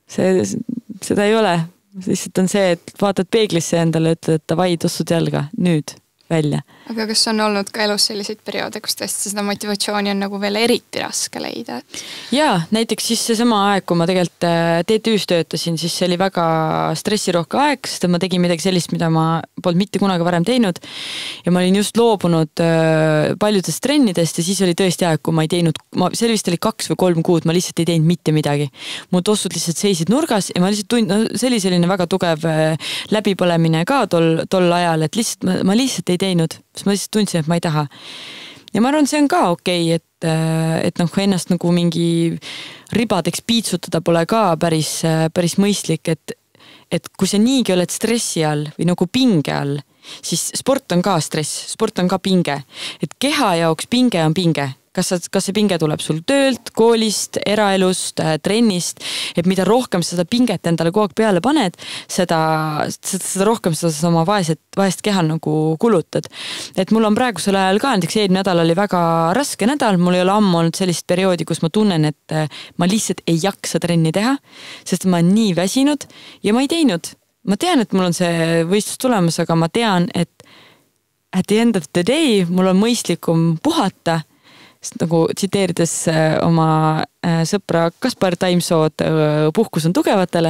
seda ei ole. Lihtsalt on see, et vaatad peeglisse endale, ütled, et davai, tossud jalga, nüüd välja. Aga kas on olnud ka elus selliseid perioode, kus tõesti seda motivatsiooni on nagu veel eriti raske leida? Jaa, näiteks siis see sama aeg, kui ma tegelikult TTÜ-s töötasin, siis see oli väga stressirohke aeg, sest ma tegin midagi sellist, mida ma polnud mitte kunagi varem teinud ja ma olin just loobunud paljudest trennidest ja siis oli tõesti aeg, kui ma ei teinud, see vist oli 2 või 3 kuud, ma lihtsalt ei teinud mitte midagi. Mu tossud lihtsalt seisid nurgas ja ma lihtsalt see oli selline väga tugev läbipõlemine ka tol ajal, et lihtsalt ma lihtsalt ei teinud, sest ma lihtsalt tundsin, et ma ei taha. Ja ma arvan, see on ka okei, et ennast nagu mingi ribadeks piitsutada pole ka päris mõistlik, et kui sa niigi oled stressi all või nagu pinge all, siis sport on ka stress, sport on ka pinge. Et keha jaoks pinge on pinge. Kas see pinge tuleb sul töölt, koolist, eraelust, trennist, et mida rohkem seda pinget endale kogu aeg peale paned, seda rohkem seda oma vaest keha nagu kulutad. Et mul on praegusel ajal ka, näiteks eelmine nädal oli väga raske nädal, mul ei ole ammu olnud sellist perioodi, kus ma tunnen, et ma lihtsalt ei jaksa trenni teha, sest ma olen nii väsinud ja ma ei teinud. Ma tean, et mul on see võistlus tulemas, aga ma tean, et at the end of the day mul on mõistlikum puhata, nagu tsiteerides oma sõpra Kaspar Taimsood, puhkus on tugevatele,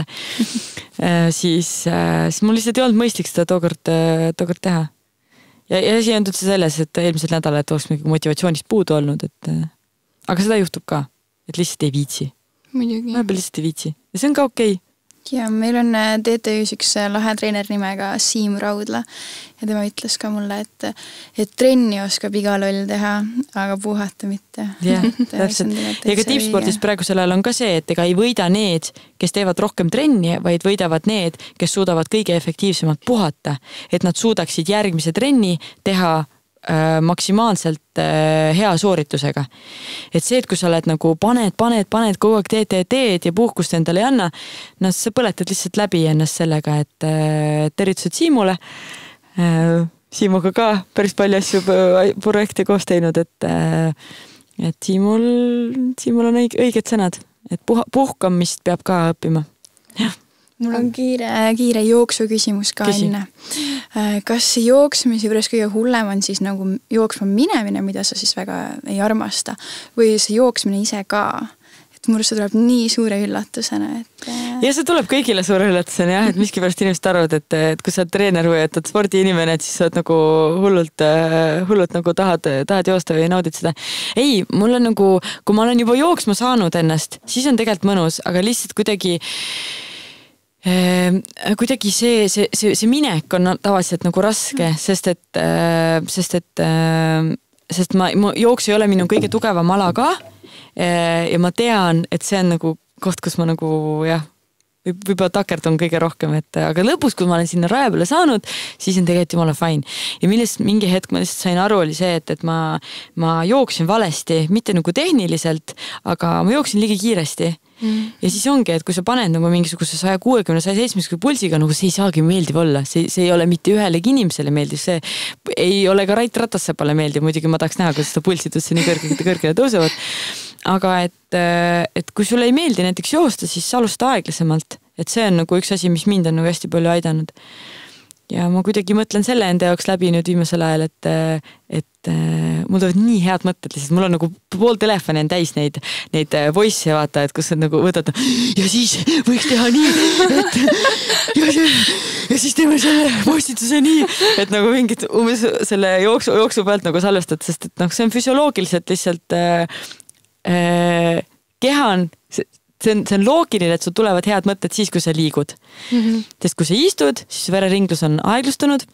siis mul lihtsalt ei olnud mõistlik seda tookord teha. Ja asi on üldse selles, et eelmisel nädalal oleks motivatsioonist puudu olnud, aga seda juhtub ka, et lihtsalt ei viitsi. Muidugi. Ma lihtsalt ei viitsi. Ja see on ka okei. Ja meil on TTÜ-s üks lahe treener nimega Siim Raudla ja tema ütles ka mulle, et trenni oskab iga loll teha, aga puhata mitte. Jah, täpselt. Ja ka tippspordis praegusel ajal on ka see, et ega ei võida need, kes teevad rohkem trenni, vaid võidavad need, kes suudavad kõige efektiivsemalt puhata, et nad suudaksid järgmise trenni teha maksimaalselt hea sooritusega. Et see, et kui sa oled nagu paned kogu aeg teed ja puhkust endale ei anna, sa põletad lihtsalt läbi ennast sellega, et tervitused Siimule. Siimuga ka päris palju asju projekte koos teinud, et Siimul on õiged sõnad, et puhkamist peab ka õppima. Jah. Mul on kiire jooksu küsimus ka enne. Kas jooksmise juures kõige hullem on siis nagu jooksma minemine, mida sa siis väga ei armasta, või see jooksmine ise ka? Et mul see tuleb nii suure üllatusena. Ja see tuleb kõigile suure üllatusena, jah, et miskipärast inimesed arvad, et kui sa oled treener või et spordiinimene, et siis sa oled nagu hullult nagu tahad joosta või naudid seda. Ei, mul on nagu, kui ma olen juba jooksma saanud ennast, siis on tegelikult mõnus, aga lihtsalt kuidagi kuidagi see minek on tavaliselt nagu raske, sest ma jooks ei ole minu kõige tugevam ala ka ja ma tean, et see on nagu koht, kus ma nagu võib-olla takerdun kõige rohkem, aga lõpus, kui ma olen sinna raja peale saanud, siis on tegelikult jumala fine. Ja millest mingi hetk ma lihtsalt sain aru, oli see, et ma jooksin valesti, mitte nagu tehniliselt, aga ma jooksin liiga kiiresti. Ja siis ongi, et kui sa paned nagu mingisuguse 160-170 pulsiga, nagu see ei saagi meeldiv olla. See ei ole mitte ühelegi inimesele meeldiv, see ei ole ka Rait Ratassepale meeldiv, muidugi ma tahaks näha, kuidas seda pulsidesse nii kõrgele tõusevad. Aga et kui sulle ei meeldi näiteks joosta, siis alusta aeglasemalt. Et see on nagu üks asi, mis mind on nagu hästi palju aidanud. Ja ma kuidagi mõtlen selle enda jaoks läbi nüüd viimasel ajal, et mul tulevad nii head mõtted lihtsalt. Mul on nagu pool telefoni on täis neid voice'e vaata, et kus sa nagu võtad ja siis võiks teha nii, ja siis teeme selle postituse nii, et nagu mingid umbes selle jooksu pealt nagu salvestad, sest et see on füsioloogiliselt lihtsalt keha on, see on loogiline, et sul tulevad head mõtted siis, kui sa liigud. Sest kui sa istud, siis vereringlus on aeglustunud,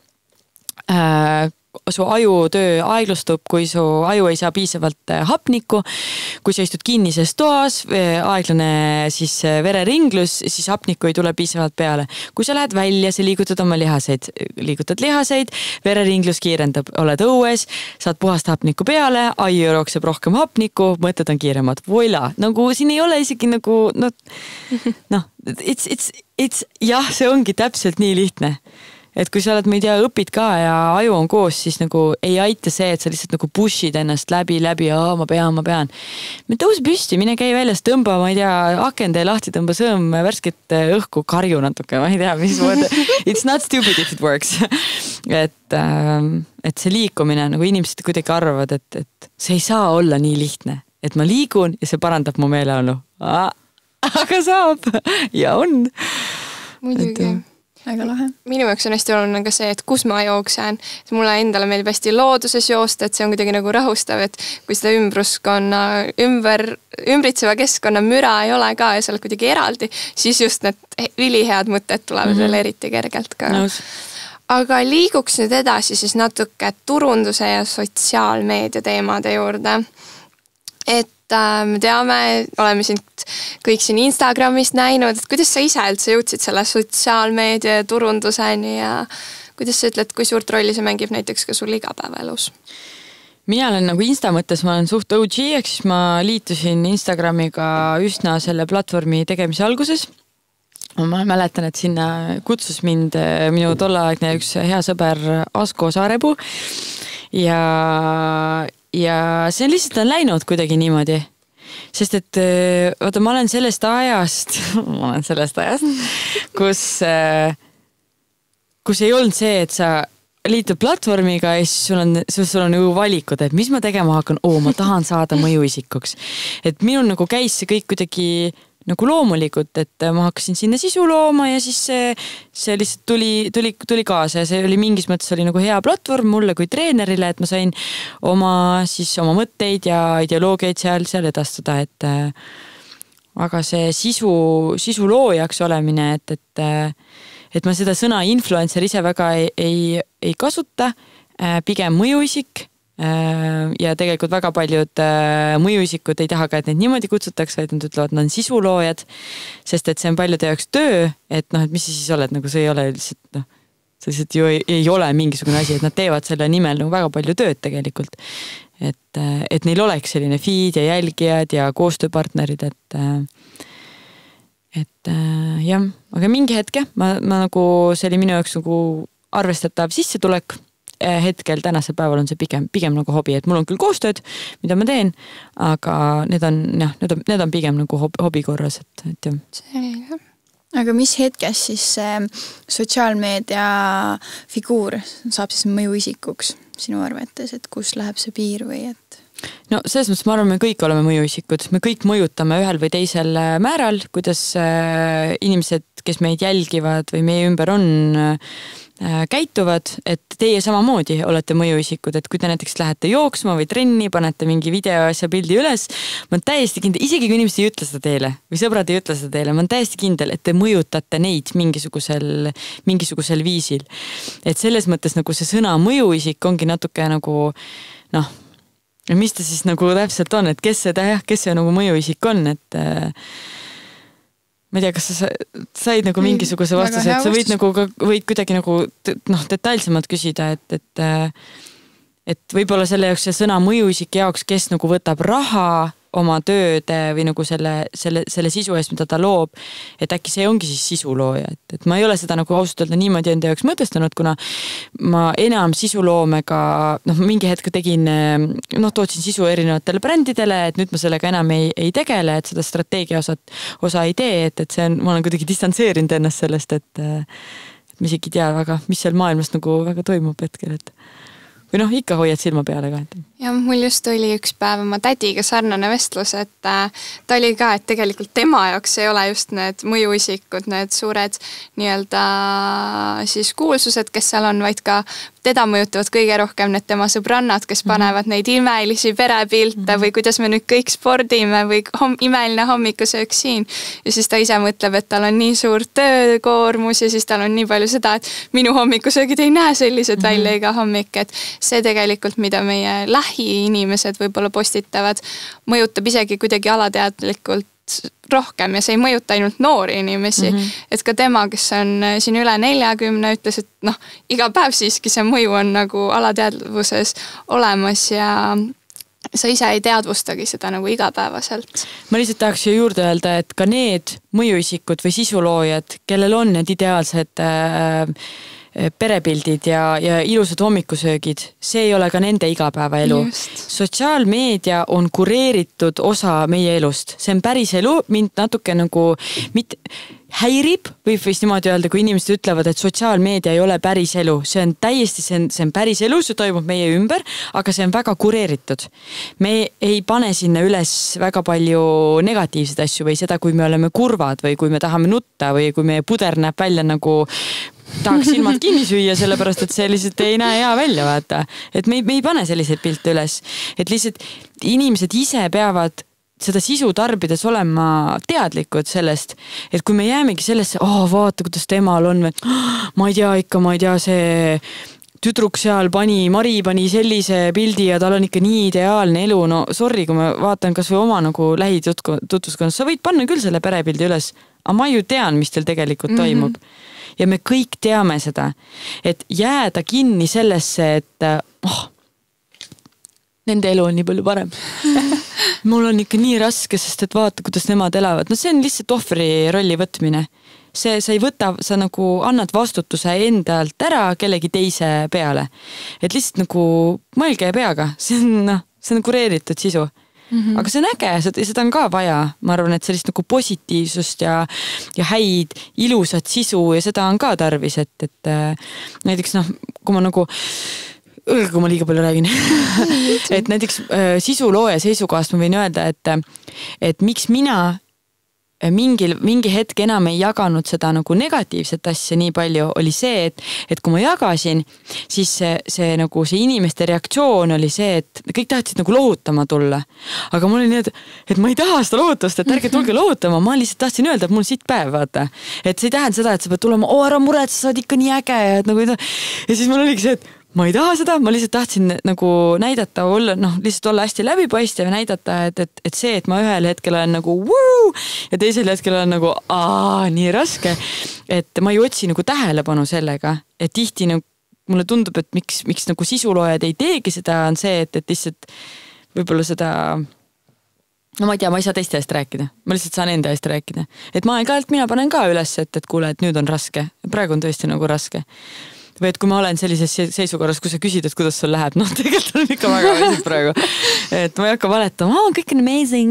su ajutöö aeglustub, kui su aju ei saa piisavalt hapnikku, kui sa istud kinnises toas, aeglane siis vereringlus, siis hapnikku ei tule piisavalt peale. Kui sa lähed välja, sa liigutad oma lihaseid, vereringlus kiirendab, oled õues, saad puhast hapnikku peale, aju jookseb rohkem hapnikku, mõtted on kiiremad. Voila, nagu siin ei ole isegi nagu, jah, see ongi täpselt nii lihtne. Et kui sa oled, ma ei tea, õpid ka ja aju on koos, siis nagu ei aita see, et sa lihtsalt nagu pushid ennast läbi, ma pean. Me tõuse püsti, mine käi väljas, tõmba, ma ei tea, akende lahti, tõmba sõõm, värsket õhku, karju natuke, ma ei tea, mis mõõda. It's not stupid if it works. Et see liikumine, nagu inimesed kuidagi arvavad, et see ei saa olla nii lihtne. Et ma liigun ja see parandab mu meeleolu. Aga saab ja on. Muidugi. Väga lahe. Minu jaoks on hästi oluline ka see, et kus ma jooksen. Mulle endale meeldib hästi looduses joosta, et see on kuidagi nagu rahustav, et kui seda ümbritseva keskkonna müra ei ole ka ja sa oled kuidagi eraldi, siis just need ülihead mõtted tulevad veel eriti kergelt ka. Aga liiguks nüüd edasi siis natuke turunduse ja sotsiaalmeedia teemade juurde. Et me teame, oleme kõik siin Instagramist näinud, et kuidas sa ise üldse jõudsid selle sotsiaalmeedia ja turunduseni ja kuidas sa ütled, kui suurt rolli see mängib näiteks ka sul igapäevaelus? Mina olen nagu Insta mõttes, ma olen suht OG, ehk siis ma liitusin Instagramiga üsna selle platvormi tegemise alguses. Ma mäletan, et sinna kutsus mind minu tolleaegne üks hea sõber Asko Saarepuu ja see lihtsalt on läinud kuidagi niimoodi. Sest et vaata, ma olen sellest ajast, kus ei olnud see, et sa liitud platvormiga ja siis sul on ju valikud, et mis ma tegema hakkan, ma tahan saada mõjuisikuks. Et minul nagu käis see kõik kuidagi nagu loomulikult, et ma hakkasin sinna sisu looma ja siis see lihtsalt tuli kaasa ja see oli mingis mõttes oli nagu hea platvorm mulle kui treenerile, et ma sain oma mõtteid ja ideoloogiaid seal edastada, aga see sisu loojaks olemine, et ma seda sõna influencer ise väga ei kasuta, pigem mõjuisik. Ja tegelikult väga paljud mõjuisikud ei taha ka, et neid niimoodi kutsutaks, vaid nad ütlevad, nad on sisuloojad, sest et see on paljude jaoks töö, et mis sa siis oled, nagu see ei ole lihtsalt, see lihtsalt ju ei ole mingisugune asi, et nad teevad selle nimel nagu väga palju tööd tegelikult. Et neil oleks selline feed ja jälgijad ja koostööpartnerid, et jah, aga mingi hetke ma nagu, see oli minu jaoks nagu arvestatav sissetulek. Hetkel tänasel päeval on see pigem nagu hobi, et mul on küll koostööd, mida ma teen, aga need on pigem nagu hobi korras, et jah. Selge. Aga mis hetkes siis sotsiaalmeedia figuur saab siis mõjuisikuks sinu arvates, et kus läheb see piir või et? No selles mõttes ma arvan, me kõik oleme mõjuisikud, me kõik mõjutame ühel või teisel määral, kuidas inimesed, kes meid jälgivad või meie ümber on, käituvad, et teie samamoodi olete mõjuisikud, et kui te näiteks lähete jooksma või trenni, panete mingi video asja pildi üles, ma olen täiesti kindel, isegi kui inimesed ei ütle seda teile või sõbrad ei ütle seda teile, ma olen täiesti kindel, et te mõjutate neid mingisugusel viisil. Et selles mõttes nagu see sõna mõjuisik ongi natuke nagu noh, mis ta siis nagu täpselt on, et kes see nagu mõjuisik on, et ma ei tea, kas sa said nagu mingisuguse vastuse, et sa võid kuidagi nagu detailsemalt küsida, et võib-olla selle jaoks see sõna mõjuisik jaoks, kes nagu võtab raha oma tööde või nagu selle sisu eest, mida ta loob, et äkki see ongi siis sisulooja, et ma ei ole seda nagu ausalt öelda niimoodi enda jaoks mõtestanud, kuna ma enam sisuloomega, mingi hetk tegin, tootsin sisu erinevatele brändidele, et nüüd ma sellega enam ei tegele, et seda strateegia osa ei tee, et see on, ma olen kuidagi distantseerinud ennast sellest, et ma isegi ei tea väga, mis seal maailmas nagu väga toimub hetkel, et või ikka hoiad silma peale ka. Ja mul just oli üks päev oma tädiga sarnane vestlus, et ta oli ka, et tegelikult tema jaoks ei ole just need mõjuisikud, need suured nii-öelda siis kuulsused, kes seal on, vaid ka teda mõjutavad kõige rohkem need tema sõbrannad, kes panevad neid imelisi perepilte või kuidas me nüüd kõik spordime või imeline hommikusöök siin. Ja siis ta ise mõtleb, et tal on nii suur töökoormus ja siis tal on nii palju seda, et minu hommikusöögid ei näe sellised välja iga hommik, et see tegelikult, mida meie lähiinimesed võib-olla postitavad, mõjutab isegi kuidagi alateadlikult rohkem ja see ei mõjuta ainult noori inimesi, et ka tema, kes on siin üle 40, ütles, et iga päev siiski see mõju on nagu alateadvuses olemas ja sa ise ei teadvustagi seda nagu igapäevaselt. Ma lihtsalt tahaks ju juurde öelda, et ka need mõjuisikud või sisuloojad, kellel on need ideaalsed perepildid ja ilusad hommikusöögid, see ei ole ka nende igapäevaelu. Sotsiaalmeedia on kureeritud osa meie elust. See on päris elu, mind natuke nagu häirib, võib vist niimoodi öelda, kui inimesed ütlevad, et sotsiaalmeedia ei ole päris elu. See on täiesti, see on päris elu, see toimub meie ümber, aga see on väga kureeritud. Me ei pane sinna üles väga palju negatiivseid asju või seda, kui me oleme kurvad või kui me tahame nutta või kui meie puder näeb välja nagu tahaks silmad kinni süüa, sellepärast, et see lihtsalt ei näe hea välja, vaata. Et me ei pane selliseid pilte üles. Et lihtsalt inimesed ise peavad seda sisu tarbides olema teadlikud sellest, et kui me jäämegi sellesse, vaata, kuidas temal on, ma ei tea, see tüdruk seal Mari pani sellise pildi ja tal on ikka nii ideaalne elu, no sorry, kui ma vaatan kas või oma nagu lähitutvuskonnas, sa võid panna küll selle perepildi üles, aga ma ju tean, mis teil tegelikult toimub. Ja me kõik teame seda, et jääda kinni sellesse, et nende elu on nii palju parem. Mul on ikka nii raske, sest et vaata, kuidas nemad elavad. No see on lihtsalt ohvri rolli võtmine. Sa ei võta, sa nagu annad vastutuse endalt ära kellegi teise peale. Et lihtsalt nagu mõelge peaga, see on kureeritud sisu. Aga see on äge, seda on ka vaja. Ma arvan, et sellist nagu positiivsust ja häid, ilusat sisu ja seda on ka tarvis, et näiteks kui ma liiga palju räägin, et näiteks sisulooja seisukohast ma võin öelda, et miks mina mingi hetk enam ei jaganud seda nagu negatiivset asja nii palju, oli see, et kui ma jagasin, siis see inimeste reaktsioon oli see, et kõik tahtsid nagu lohutama tulla. Aga mul oli nii, et ma ei taha seda lohutust, et ärge tulge lohutama, ma lihtsalt tahtsin öelda, et mul siit päev, vaata. Et see ei tähenda seda, et sa pead tulema, ära mured, sa saad ikka nii äge. Ja siis mul oligi see, et ma ei taha seda, ma lihtsalt tahtsin nagu näidata, lihtsalt olla hästi läbipaistev ja näidata, et see, et ma ühel hetkel olen nagu ja teisel hetkel olen nagu nii raske, et ma ei otsi nagu tähelepanu sellega, et tihti mulle tundub, et miks nagu sisuloojad ei teegi seda, on see, et lihtsalt võib-olla seda ma ei tea, ma ei saa teiste eest rääkida, ma lihtsalt saan enda eest rääkida, et mina panen ka üles, et kuule, et nüüd on raske, praegu on tõesti nagu raske. Või et kui ma olen sellises seisukorras, kui sa küsid, et kuidas sul läheb, tegelikult on ikka väga väsinud praegu. Et ma ei hakka valetama, kõik on amazing.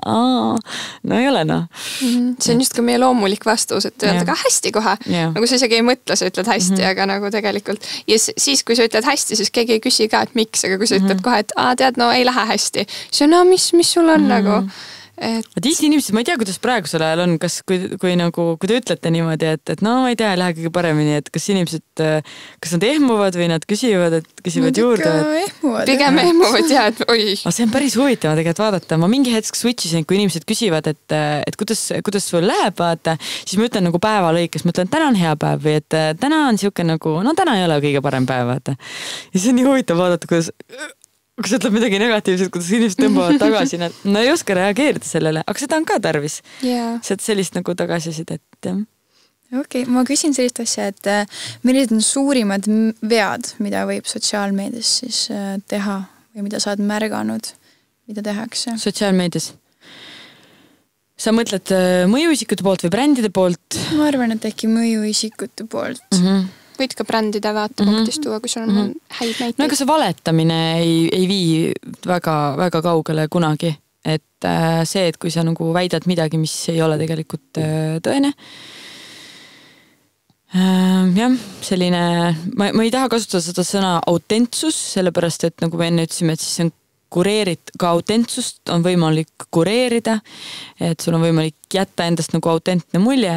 No ei ole, See on just ka meie loomulik vastus, et öelda ka hästi kohe. Nagu sa isegi ei mõtle, sa ütled hästi, aga nagu tegelikult. Ja siis, kui sa ütled hästi, siis keegi ei küsi ka, et miks, aga kui sa ütled kohe, et tead, no ei lähe hästi. See on, mis sul on nagu. tihti inimesed, ma ei tea, kuidas praegusel ajal on, kas kui te ütlete niimoodi, et no ma ei tea, ei lähe kõige paremini, et kas inimesed, kas nad ehmuvad või nad küsivad juurde? Pigem ehmuvad ja, et oi. See on päris huvitav tegelikult vaadata. Ma mingi hetk switchisin, kui inimesed küsivad, et kuidas sul läheb, vaata, siis ma ütlen nagu päeva lõikes, ma ütlen, täna on hea päev või et täna on siuke nagu, no täna ei ole kõige parem päev, vaata. Ja see on nii huvitav vaadata, kui sa ütled midagi negatiivset, kuidas inimesed tõmbavad tagasi, no ei oska reageerida sellele, aga seda on ka tarvis. Sellist nagu tagasisidet, jah. Okei, ma küsin sellist asja, et millised on suurimad vead, mida võib sotsiaalmeedias siis teha või mida sa oled märganud, mida tehakse? Sotsiaalmeedias? Sa mõtled mõjuisikute poolt või brändide poolt? Ma arvan, et äkki mõjuisikute poolt. Võid ka brändide vaatepunktist tuua, kui sul on häid näiteid. No ega see valetamine ei vii väga, väga kaugele kunagi. Et see, et kui sa nagu väidad midagi, mis ei ole tegelikult tõene. Jah, selline, ma ei taha kasutada seda sõna autentsus, sellepärast, et nagu me enne ütlesime, et siis see on ka autentsust on võimalik kureerida, et sul on võimalik jätta endast nagu autentne mulje,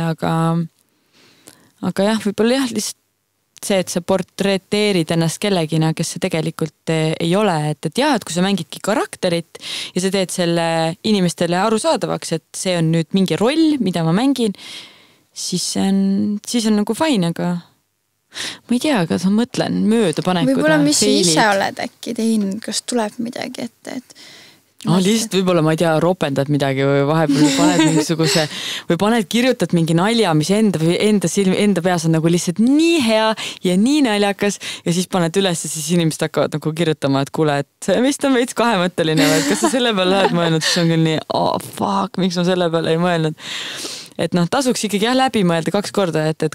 aga jah, võib-olla jah, lihtsalt see, et sa portreteerid ennast kellegina, kes see tegelikult ei ole, et jah, et kui sa mängidki karakterit ja sa teed selle inimestele arusaadavaks, et see on nüüd mingi roll, mida ma mängin, siis on nagu fine, aga ma ei tea, aga ma mõtlen möödapanekud. Võib-olla mis ise oled äkki teinud, kas tuleb midagi ette, et lihtsalt võib-olla, ma ei tea, ropendad midagi või vahepeal paned mingisuguse või kirjutad mingi nalja, mis enda peas on nagu lihtsalt nii hea ja nii naljakas ja siis paned üles ja siis inimesed hakkavad nagu kirjutama, et kuule, et see vist on veits kahemõtteline või et kas sa selle peale oled mõelnud, siis on küll nii, fuck, miks ma selle peale ei mõelnud. Et tasuks ikkagi läbi mõelda 2 korda, et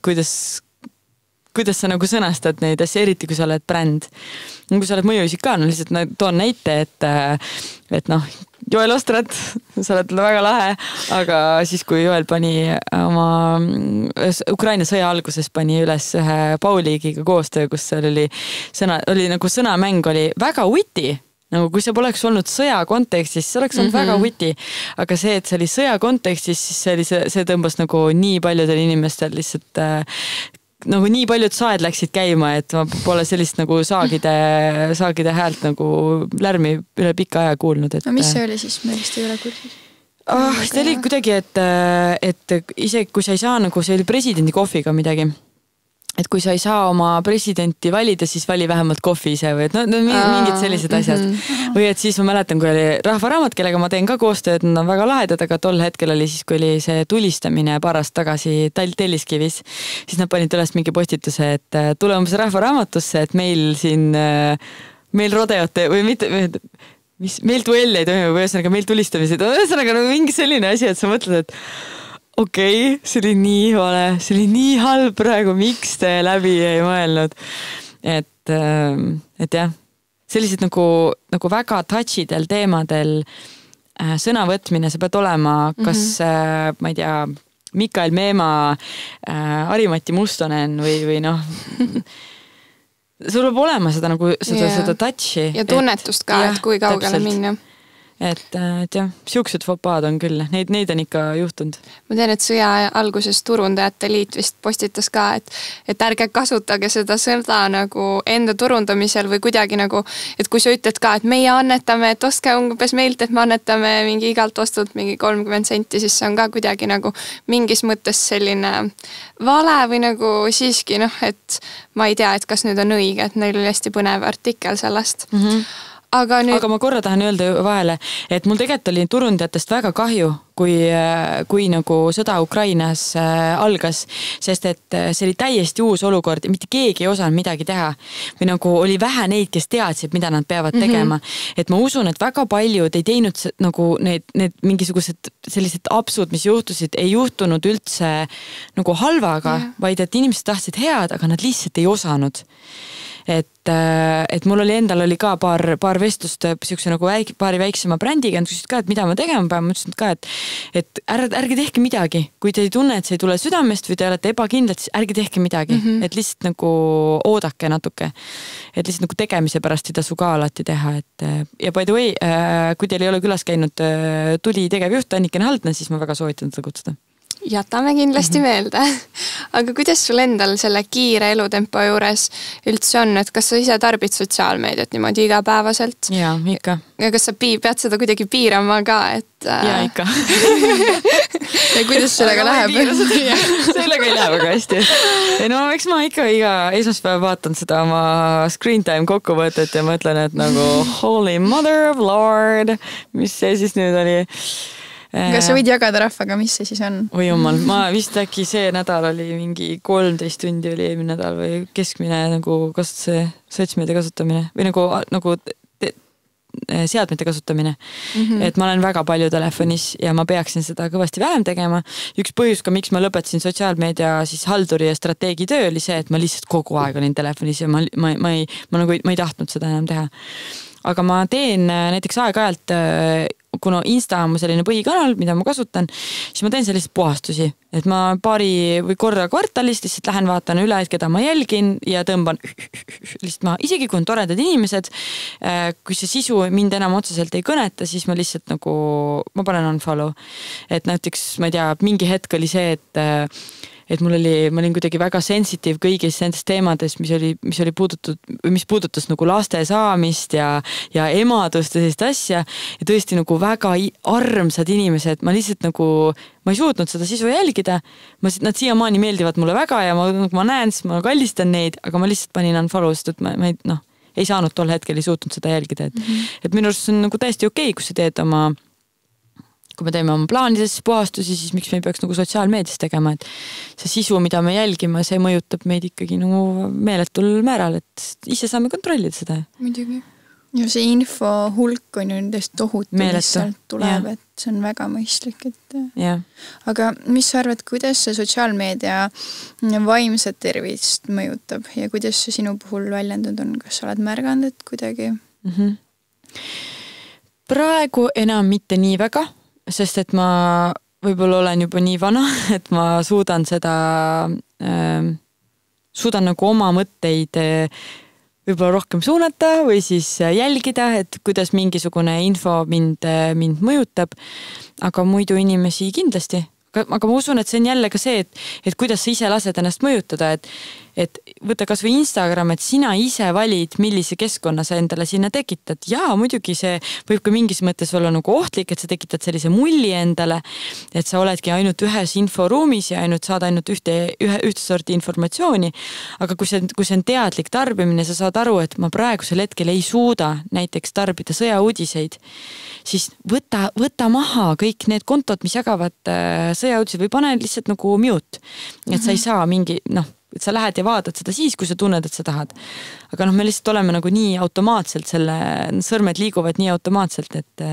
kuidas sa nagu sõnastad neid asja, eriti kui sa oled bränd. Kui sa oled mõjuisik ka, lihtsalt toon näite, et Joel Ostrad, sa oled väga lahe, aga siis kui Joel pani oma Ukraina sõja alguses pani üles ühe Pauliigiga koostöö, kus oli nagu sõnamäng oli väga witty. Nagu kui see poleks olnud sõja kontekstis, see oleks olnud väga witty, aga see, et see oli sõja kontekstis, siis see tõmbas nagu nii paljudel inimestel lihtsalt nagu nii paljud saed läksid käima, et ma pole sellist nagu saagide häält nagu lärmi üle pika aja kuulnud. No mis see oli siis? Me vist ei ole kursis. See oli kuidagi, et isegi kui sa ei saa nagu, see oli presidendi kohviga midagi. Et kui sa ei saa oma presidenti valida, siis vali vähemalt kohvi ise või et mingid sellised asjad. Või et siis ma mäletan, kui oli Rahvaraamat, kellega ma teen ka koostööd, nad on väga lahedad, aga tol hetkel oli siis, kui oli see tulistamine parast tagasi Telliskivis, siis nad panid üles mingi postituse, et tule umbes Rahvaraamatusse, et meil rodeote või mitte, meil duelle ei toimu, või ühesõnaga meil tulistamised, ühesõnaga mingi selline asi, et sa mõtled, et okei, see oli nii vale, see oli nii halb praegu, miks te läbi ei mõelnud. Et jah, sellised nagu väga touchidel teemadel sõnavõtmine, sa pead olema, kas ma ei tea, Mikael Meema, Ari-Mati Mustonen või sul peab olema seda touchi. Ja tunnetust ka, et kui kaugele minna. Et jah, siuksed fopaad on küll, neid on ikka juhtunud. Ma tean, et sõja alguses Turundajate Liit vist postitas ka, et ärge kasutage seda sõda nagu enda turundamisel või kuidagi nagu, et kui sa ütled ka, et meie annetame, et ostke umbes meilt, et me annetame mingi igalt ostult mingi 30 senti, siis see on ka kuidagi nagu mingis mõttes selline vale või nagu siiski et ma ei tea, et kas nüüd on õige, et neil oli hästi põnev artikkel sellest. Aga ma korra tahan öelda vahele, et mul tegelikult oli turundajatest väga kahju, kui nagu sõda Ukrainas algas, sest et see oli täiesti uus olukord ja mitte keegi ei osanud midagi teha. Või nagu oli vähe neid, kes teadsid, mida nad peavad tegema. Et ma usun, et väga paljud ei teinud nagu need mingisugused sellised absud, mis juhtusid, ei juhtunud üldse nagu halvaga, vaid et inimesed tahtsid head, aga nad lihtsalt ei osanud. Et mul endal oli ka paar vestlust siukse nagu paari väiksema brändiga, nad küsisid ka, et mida ma tegema pean, ma ütlesin ka, et ärge tehke midagi, kui te ei tunne, et see ei tule südamest või te olete ebakindlad, siis ärge tehke midagi, et lihtsalt nagu oodake natuke, et lihtsalt nagu tegemise pärast ei tasu ka alati teha, et ja by the way, kui teil ei ole külas käinud Tuli tegevjuht Anniken Haldna, siis ma väga soovitan seda kutsuda. Jätame kindlasti meelde. Aga kuidas sul endal selle kiire elutempo juures üldse on, et kas sa ise tarbid sotsiaalmeediat niimoodi igapäevaselt? Jaa, ikka. Ja kas sa pead seda kuidagi piirama ka, et... Jaa, ikka. Ja kuidas sellega läheb? Sellega ei lähe väga hästi. No eks ma ikka iga esmaspäev vaatan seda oma screen time kokkuvõtet ja mõtlen, et nagu holy mother of lord, mis see siis nüüd oli... Kas sa võid jagada rahvaga, mis see siis on? Oi jumal, ma vist äkki see nädal oli mingi 13 tundi oli eelmine nädal või keskmine nagu sotsmeedia kasutamine või nagu seadmete kasutamine. Et ma olen väga palju telefonis ja ma peaksin seda kõvasti vähem tegema. Üks põhjus ka, miks ma lõpetasin sotsiaalmeedia siis halduri ja strateegi töö oli see, et ma lihtsalt kogu aeg olin telefonis ja ma ei tahtnud seda enam teha. Aga ma teen näiteks aeg-ajalt, kuna Insta on mu selline põhikanal, mida ma kasutan, siis ma teen selliseid puhastusi. Et ma paari või korra kvartalist lihtsalt lähen vaatan üle, et keda ma jälgin ja tõmban lihtsalt ma, isegi kui on toredad inimesed, kui see sisu mind enam otseselt ei kõneta, siis ma lihtsalt nagu, ma panen unfollow. Et näiteks, ma ei tea, mingi hetk oli see, et ma olin kuidagi väga sensitive kõigis nendest teemades, mis puudutas nagu laste saamist ja emadust ja sellist asja ja tõesti nagu väga armsad inimesed, ma lihtsalt nagu, ma ei suutnud seda sisu jälgida, nad siiamaani meeldivad mulle väga ja ma näen, siis ma kallistan neid, aga ma lihtsalt panin unfollow, sest ma ei saanud tol hetkel, ei suutnud seda jälgida, et minu arust see on nagu täiesti okei, kui sa teed kui me teeme oma plaanides puhastusi, siis miks me ei peaks nagu sotsiaalmeedias tegema, et see sisu, mida me jälgime, see mõjutab meid ikkagi nagu meeletul määral, et ise saame kontrollida seda. Muidugi. Ja see info hulk on ju nendest tohutu, mis sealt tuleb, et see on väga mõistlik. Aga mis sa arvad, kuidas see sotsiaalmeedia vaimset tervist mõjutab ja kuidas see sinu puhul väljendanud on? Kas sa oled märganud, et kuidagi? Praegu enam mitte nii väga, sest et ma võib-olla olen juba nii vana, et ma suudan nagu oma mõtteid võib-olla rohkem suunata või siis jälgida, et kuidas mingisugune info mind mõjutab, aga muidu inimesi kindlasti. Aga ma usun, et see on jälle ka see, et kuidas sa ise lased ennast mõjutada, et võta kas või Instagram, et sina ise valid, millise keskkonna sa endale sinna tekitad. Jaa, muidugi see võib ka mingis mõttes olla nagu ohtlik, et sa tekitad sellise mulli endale, et sa oledki ainult ühes inforuumis ja saad ainult ühte sorti informatsiooni. Aga kui see on teadlik tarbimine, sa saad aru, et ma praegusel hetkel ei suuda näiteks tarbida sõjauudiseid, siis võta maha kõik need kontod, mis jagavad sõjauudiseid või pane lihtsalt nagu mute. Et sa ei saa et sa lähed ja vaatad seda siis, kui sa tunned, et sa tahad. Aga me lihtsalt oleme nagu nii automaatselt, sõrmed liiguvad nii automaatselt, et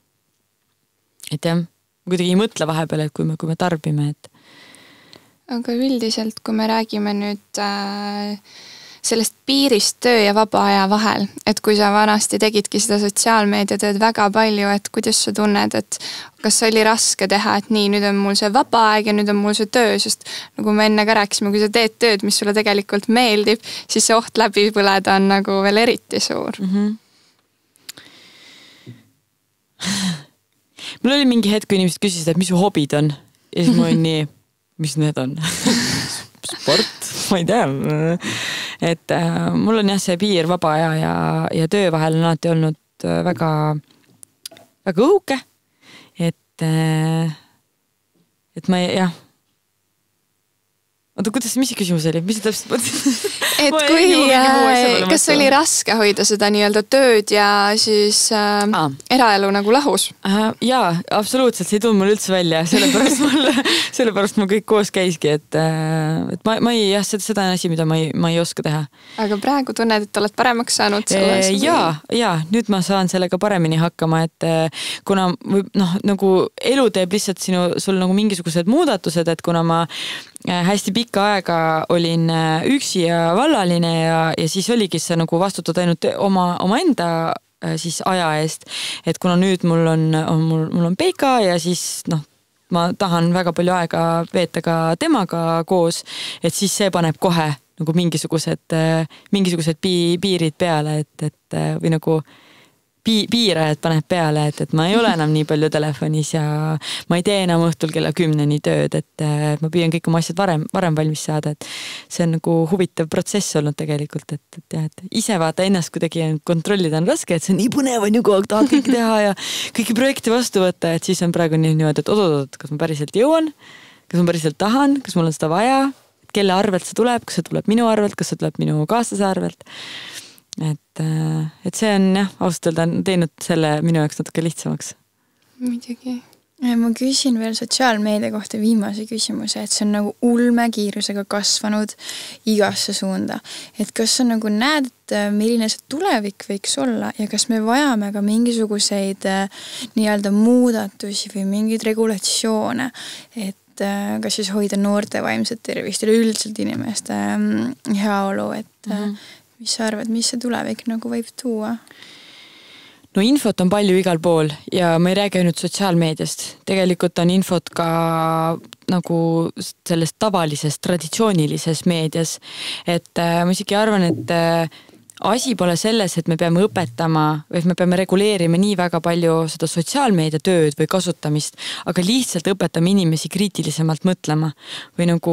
jah, kuidagi ei mõtle vahepeal, et kui me tarbime, et... Aga üldiselt, kui me räägime nüüd sellest piirist töö ja vaba aja vahel, et kui sa vanasti tegidki seda sotsiaalmeediatööd väga palju, et kuidas sa tunned, et kas oli raske teha, et nii, nüüd on mul see vaba aeg ja nüüd on mul see töö, sest nagu me enne ka rääkisime, kui sa teed tööd, mis sulle tegelikult meeldib, siis see oht läbi põleda on nagu veel eriti suur. Mul oli mingi hetk, kui inimesed küsisid, et mis su hobid on ja siis mul oli nii, mis need on? Sport, ma ei tea. Et mul on jah see piir vaba aja ja töö vahel on alati olnud väga õhuke, et ma jah. Oota, mis see küsimus oli? Mis see täpselt mõtlesid? Et kas oli raske hoida seda nii-öelda tööd ja siis eraelu nagu lahus? Jaa, absoluutselt, see ei tulnud mul üldse välja, sellepärast mul kõik koos käiski, et ma ei, jah, seda on asi, mida ma ei oska teha. Aga praegu tunned, et oled paremaks saanud selles? Jaa, nüüd ma saan sellega paremini hakkama, et kuna nagu elu teeb lihtsalt sul nagu mingisugused muudatused, et kuna ma hästi pikka aega olin üksi ja vallaline ja siis oligi sa nagu vastutad ainult oma enda siis aja eest, et kuna nüüd mul on Peika ja siis ma tahan väga palju aega veeta ka temaga koos, et siis see paneb kohe nagu mingisugused piirid peale, et või nagu piirajad paneb peale, et ma ei ole enam nii palju telefonis ja ma ei tee enam õhtul kella 10 tööd, et ma püüan kõik oma asjad varem valmis saada, et see on nagu huvitav protsess olnud tegelikult, et ise vaata ennast kuidagi kontrollida on raske, et see on nii põnev on ju, kogu aeg tahad kõike teha ja kõiki projekte vastu võtta, et siis on praegu niimoodi, et oot, kas ma päriselt jõuan, kas ma päriselt tahan, kas mul on seda vaja, kelle arvelt see tuleb, kas see tuleb minu arvelt, kas see tuleb minu kaaslase arvelt. Et see on jah, ausalt öelda teinud selle minu jaoks natuke lihtsamaks. Muidugi. Ma küsin veel sotsiaalmeedia kohta viimase küsimuse, et see on nagu ulmekiirusega kasvanud igasse suunda. Et kas sa nagu näed, et milline see tulevik võiks olla ja kas me vajame ka mingisuguseid nii-öelda muudatusi või mingeid regulatsioone, et kas siis hoida noorte vaimset tervist ja üldiselt inimeste heaolu, et mis sa arvad, mis see tulevik nagu võib tuua? No infot on palju igal pool ja ma ei räägi ainult sotsiaalmeediast. Tegelikult on infot ka nagu selles tavalises, traditsioonilises meedias. Et ma isegi arvan, et asi pole selles, et me peame õpetama või me peame reguleerima nii väga palju seda sotsiaalmeedia tööd või kasutamist, aga lihtsalt õpetame inimesi kriitilisemalt mõtlema või nagu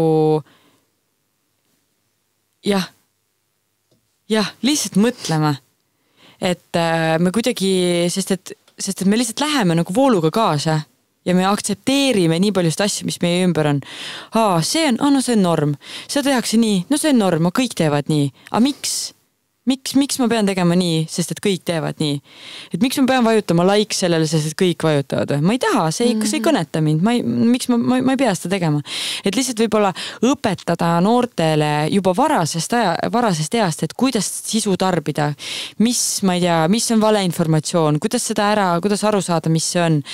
jah, lihtsalt mõtlema, et me kuidagi, sest et me lihtsalt läheme nagu vooluga kaasa ja me aktsepteerime nii paljust asju, mis meie ümber on. See on norm, seda tehakse nii, see on norm, kõik teevad nii, aga miks ma pean tegema nii, sest et kõik teevad nii? Et miks ma pean vajutama like sellele, sest et kõik vajutavad? Ma ei taha, see ei kõneta mind, miks ma ei pea seda tegema? Et lihtsalt võib-olla õpetada noortele juba varasest east, et kuidas sisu tarbida, mis on valeinformatsioon, kuidas aru saada, mis see on.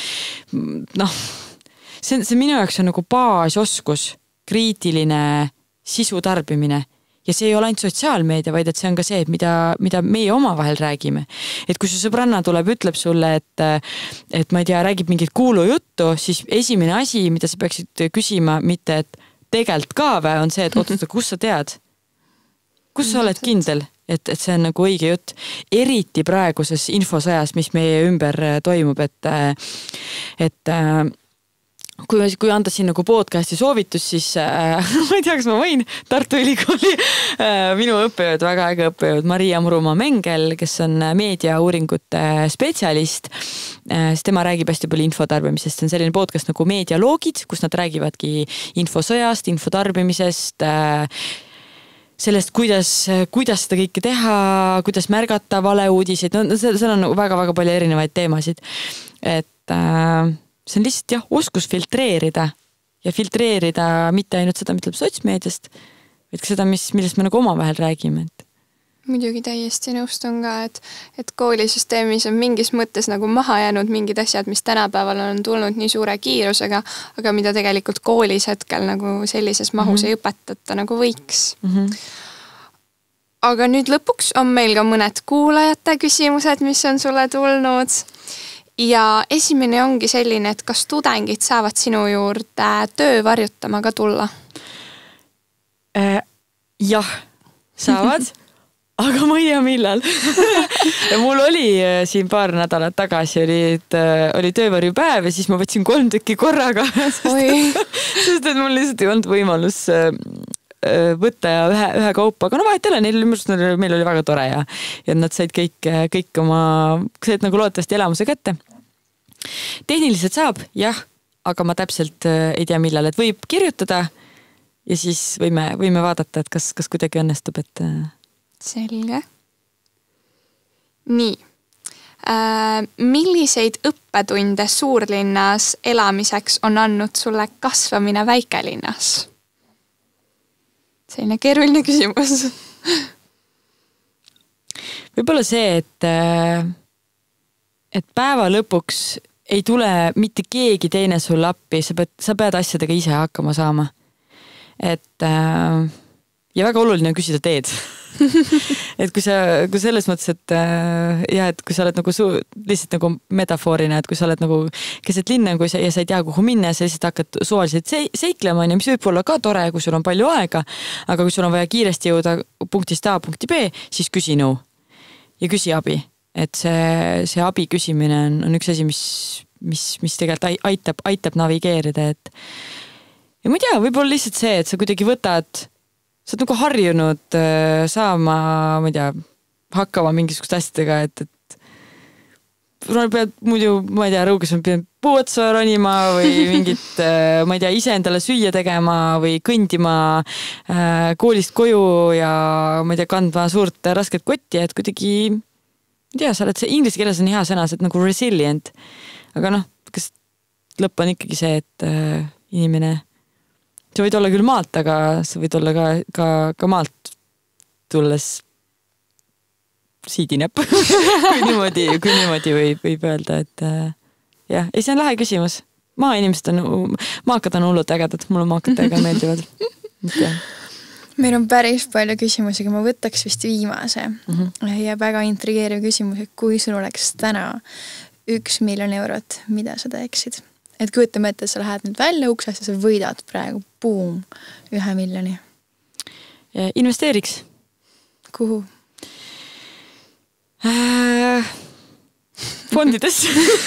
See minu jaoks on nagu baasoskus, kriitiline sisu tarbimine. Ja see ei ole ainult sotsiaalmeedia, vaid et see on ka see, mida meie omavahel räägime. Et kui su sõbranna tuleb, ütleb sulle, et ma ei tea, räägib mingit kuulujuttu, siis esimene asi, mida sa peaksid küsima, mitte et tegelt ka on see, et oota, kus sa tead? Kus sa oled kindel, et see on nagu õige jutt? Eriti praeguses infosõjas, mis meie ümber toimub, et kui anda siin nagu podcasti soovitus, siis ma ei tea, kas ma võin Tartu Ülikooli minu õppejõud, väga äge õppejõud Maria Murumaa-Mengel, kes on meediauuringute spetsialist. Siis tema räägib hästi palju infotarbimisest. See on selline podcast nagu Meedialoogid, kus nad räägivadki infosõjast, infotarbimisest, sellest, kuidas seda kõike teha, kuidas märgata valeuudiseid. Seal on väga-väga palju erinevaid teemasid. Et see on lihtsalt oskus filtreerida ja filtreerida mitte ainult seda, mis tuleb sotsmeediast, vaid ka seda, millest me nagu omavahel räägime. Muidugi täiesti nõustun ka, et koolisüsteemis on mingis mõttes nagu maha jäänud mingid asjad, mis tänapäeval on tulnud nii suure kiirusega, aga mida tegelikult koolis hetkel nagu sellises mahus ei õpetata nagu võiks. Aga nüüd lõpuks on meil ka mõned kuulajate küsimused, mis on sulle tulnud. Ja esimene ongi selline, et kas tudengid saavad sinu juurde töö varjutama ka tulla? Jah, saavad, aga ma ei tea millal. Mul oli siin paar nädalat tagasi oli töövarjupäev ja siis ma võtsin 3 tükki korraga, sest et mul lihtsalt ei olnud võimalus võtta ja ühe kaupa, aga vahet ei ole, meil oli väga tore ja nad said kõik oma, said nagu loodetavasti elamuse kätte. Tehniliselt saab, jah, aga ma täpselt ei tea millal, et võib kirjutada ja siis võime vaadata, et kas kuidagi õnnestub, et... Selge. Nii. Milliseid õppetunde suurlinnas elamiseks on andnud sulle kasvamine väikelinnas? Selline keeruline küsimus. Võib-olla see, et päeva lõpuks ei tule mitte keegi teine sulle appi, sa pead asjadega ise hakkama saama. Ja väga oluline on küsida teed. et kui selles mõttes, et et kui sa oled nagu lihtsalt nagu metafoorina, et kui sa oled nagu keset linna ja sa ei tea, kuhu minna ja sa lihtsalt hakkad suvaliselt seiklema, mis võib olla ka tore, kui sul on palju aega, aga kui sul on vaja kiiresti jõuda punktist A punkti B, siis küsi nõu ja küsi abi. Et see abi küsimine on üks asi, mis tegelikult aitab navigeerida, et ja ma ei tea, võib-olla lihtsalt see, et sa kuidagi võtad, sa oled nagu harjunud saama, ma ei tea, hakkama mingisuguste asjadega, et pead muidu, ma ei tea, Rõuges on pidanud puu otsa ronima või mingit, ma ei tea, ise endale süüa tegema või kõndima koolist koju ja ma ei tea, kandma suurt rasket kotti, et kuidagi, ma ei tea, sa oled see inglise keeles on hea sõna, sa oled nagu resilient, aga kas lõpp on ikkagi see, et inimene sa võid olla küll maalt, aga sa võid olla ka maalt tulles siidinep. kui niimoodi võib öelda, et jah, ei, see on lahe küsimus. Maakad on hullud ägedad, mulle maakad väga meeldivad. Meil on päris palju küsimusi, aga ma võtaks vist viimase ja väga intrigeeriv küsimus, et kui sul oleks täna 1 miljon eurot, mida sa teeksid? Et kujutame ette, sa lähed nüüd välja uksest ja sa võidad praegu, boom, 1 miljoni. Investeeriks. Kuhu? Fondidesse.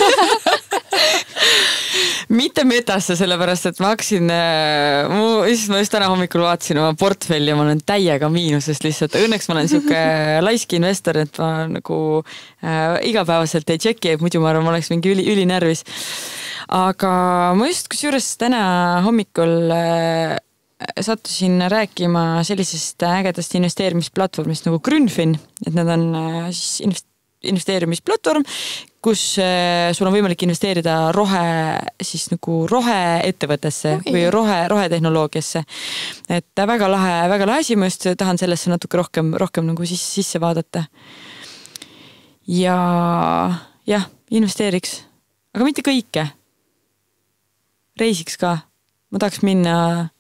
Mitte metasse, sellepärast, et ma hakkasin, ma just täna hommikul vaatasin oma portfelli ja ma olen täiega miinusest lihtsalt. Õnneks ma olen siuke laiski investor, et ma nagu igapäevaselt ei tšeki, muidu ma arvan, ma oleks mingi ülinärvis. Aga ma just kusjuures täna hommikul sattusin rääkima sellisest ägedast investeerimisplatvormist nagu Grünfin, et need on siis investeerimisplatvorm, kus sul on võimalik investeerida roheettevõttesse või rohetehnoloogiasse. Et väga lahe asi, ma just tahan sellesse natuke rohkem nagu sisse vaadata. Ja jah, investeeriks, aga mitte kõike. Reisiks ka. Ma tahaks minna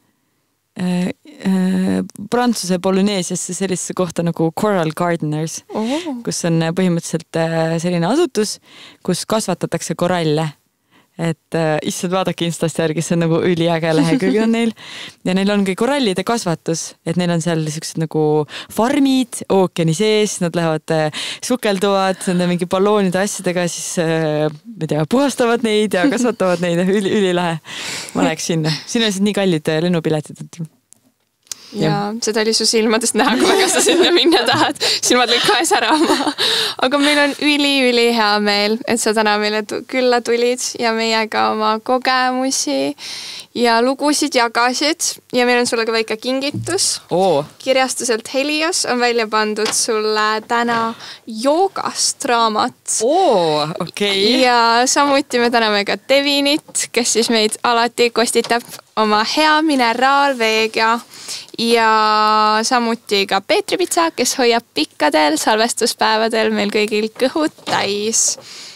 Prantsuse Polüneesiasse sellisesse kohta nagu Coral Gardeners, kus on põhimõtteliselt selline asutus, kus kasvatatakse koralle. Et issand, vaadake Instast järgi, see on nagu üliäge lehekülg on neil. Ja neil ongi korallide kasvatus, et neil on seal sellised nagu farmid ookeani sees, nad lähevad sukelduvad nende mingi balloonide asjadega, siis ma ei tea, puhastavad neid ja kasvatavad neid, ülilahe. Ma läheks sinna. Siin on nii kallid lennupiletid. Ja seda oli su silmadest näha, kui väga sa sinna minna tahad. Silmad lõid kaes ära oma. Aga meil on üli hea meel, et sa täna meile külla tulid ja meiega oma kogemusi ja lugusid jagasid. Ja meil on sulle ka väike kingitus. Kirjastuselt Helios on välja pandud sulle täna joogast raamat. Okay. Ja samuti me täname ka Devinit, kes siis meid alati kostitab oma hea mineraalveega. Ja samuti ka Peetri Pitsa, kes hoiab pikkadel salvestuspäevadel meil kõigil kõhud täis.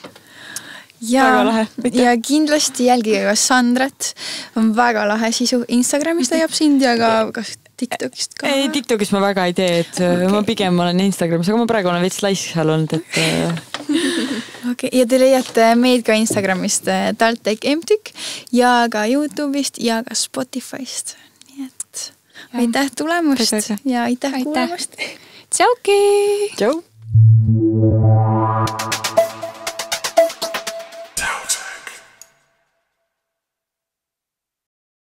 Ja kindlasti jälgige ka Sandrat. On väga lahe sisu. Instagramist leiab sind ja ka kas TikTokist ka? Ei, TikTokist ma väga ei tee, et ma pigem olen Instagramis, aga ma praegu olen veits laisk seal olnud, et ja te leiate meid ka Instagramist TalTech MTÜK ja ka YouTube'ist ja ka Spotify'st. Aitäh tulemast ja aitäh kuulamast. Tšauki! Tšau!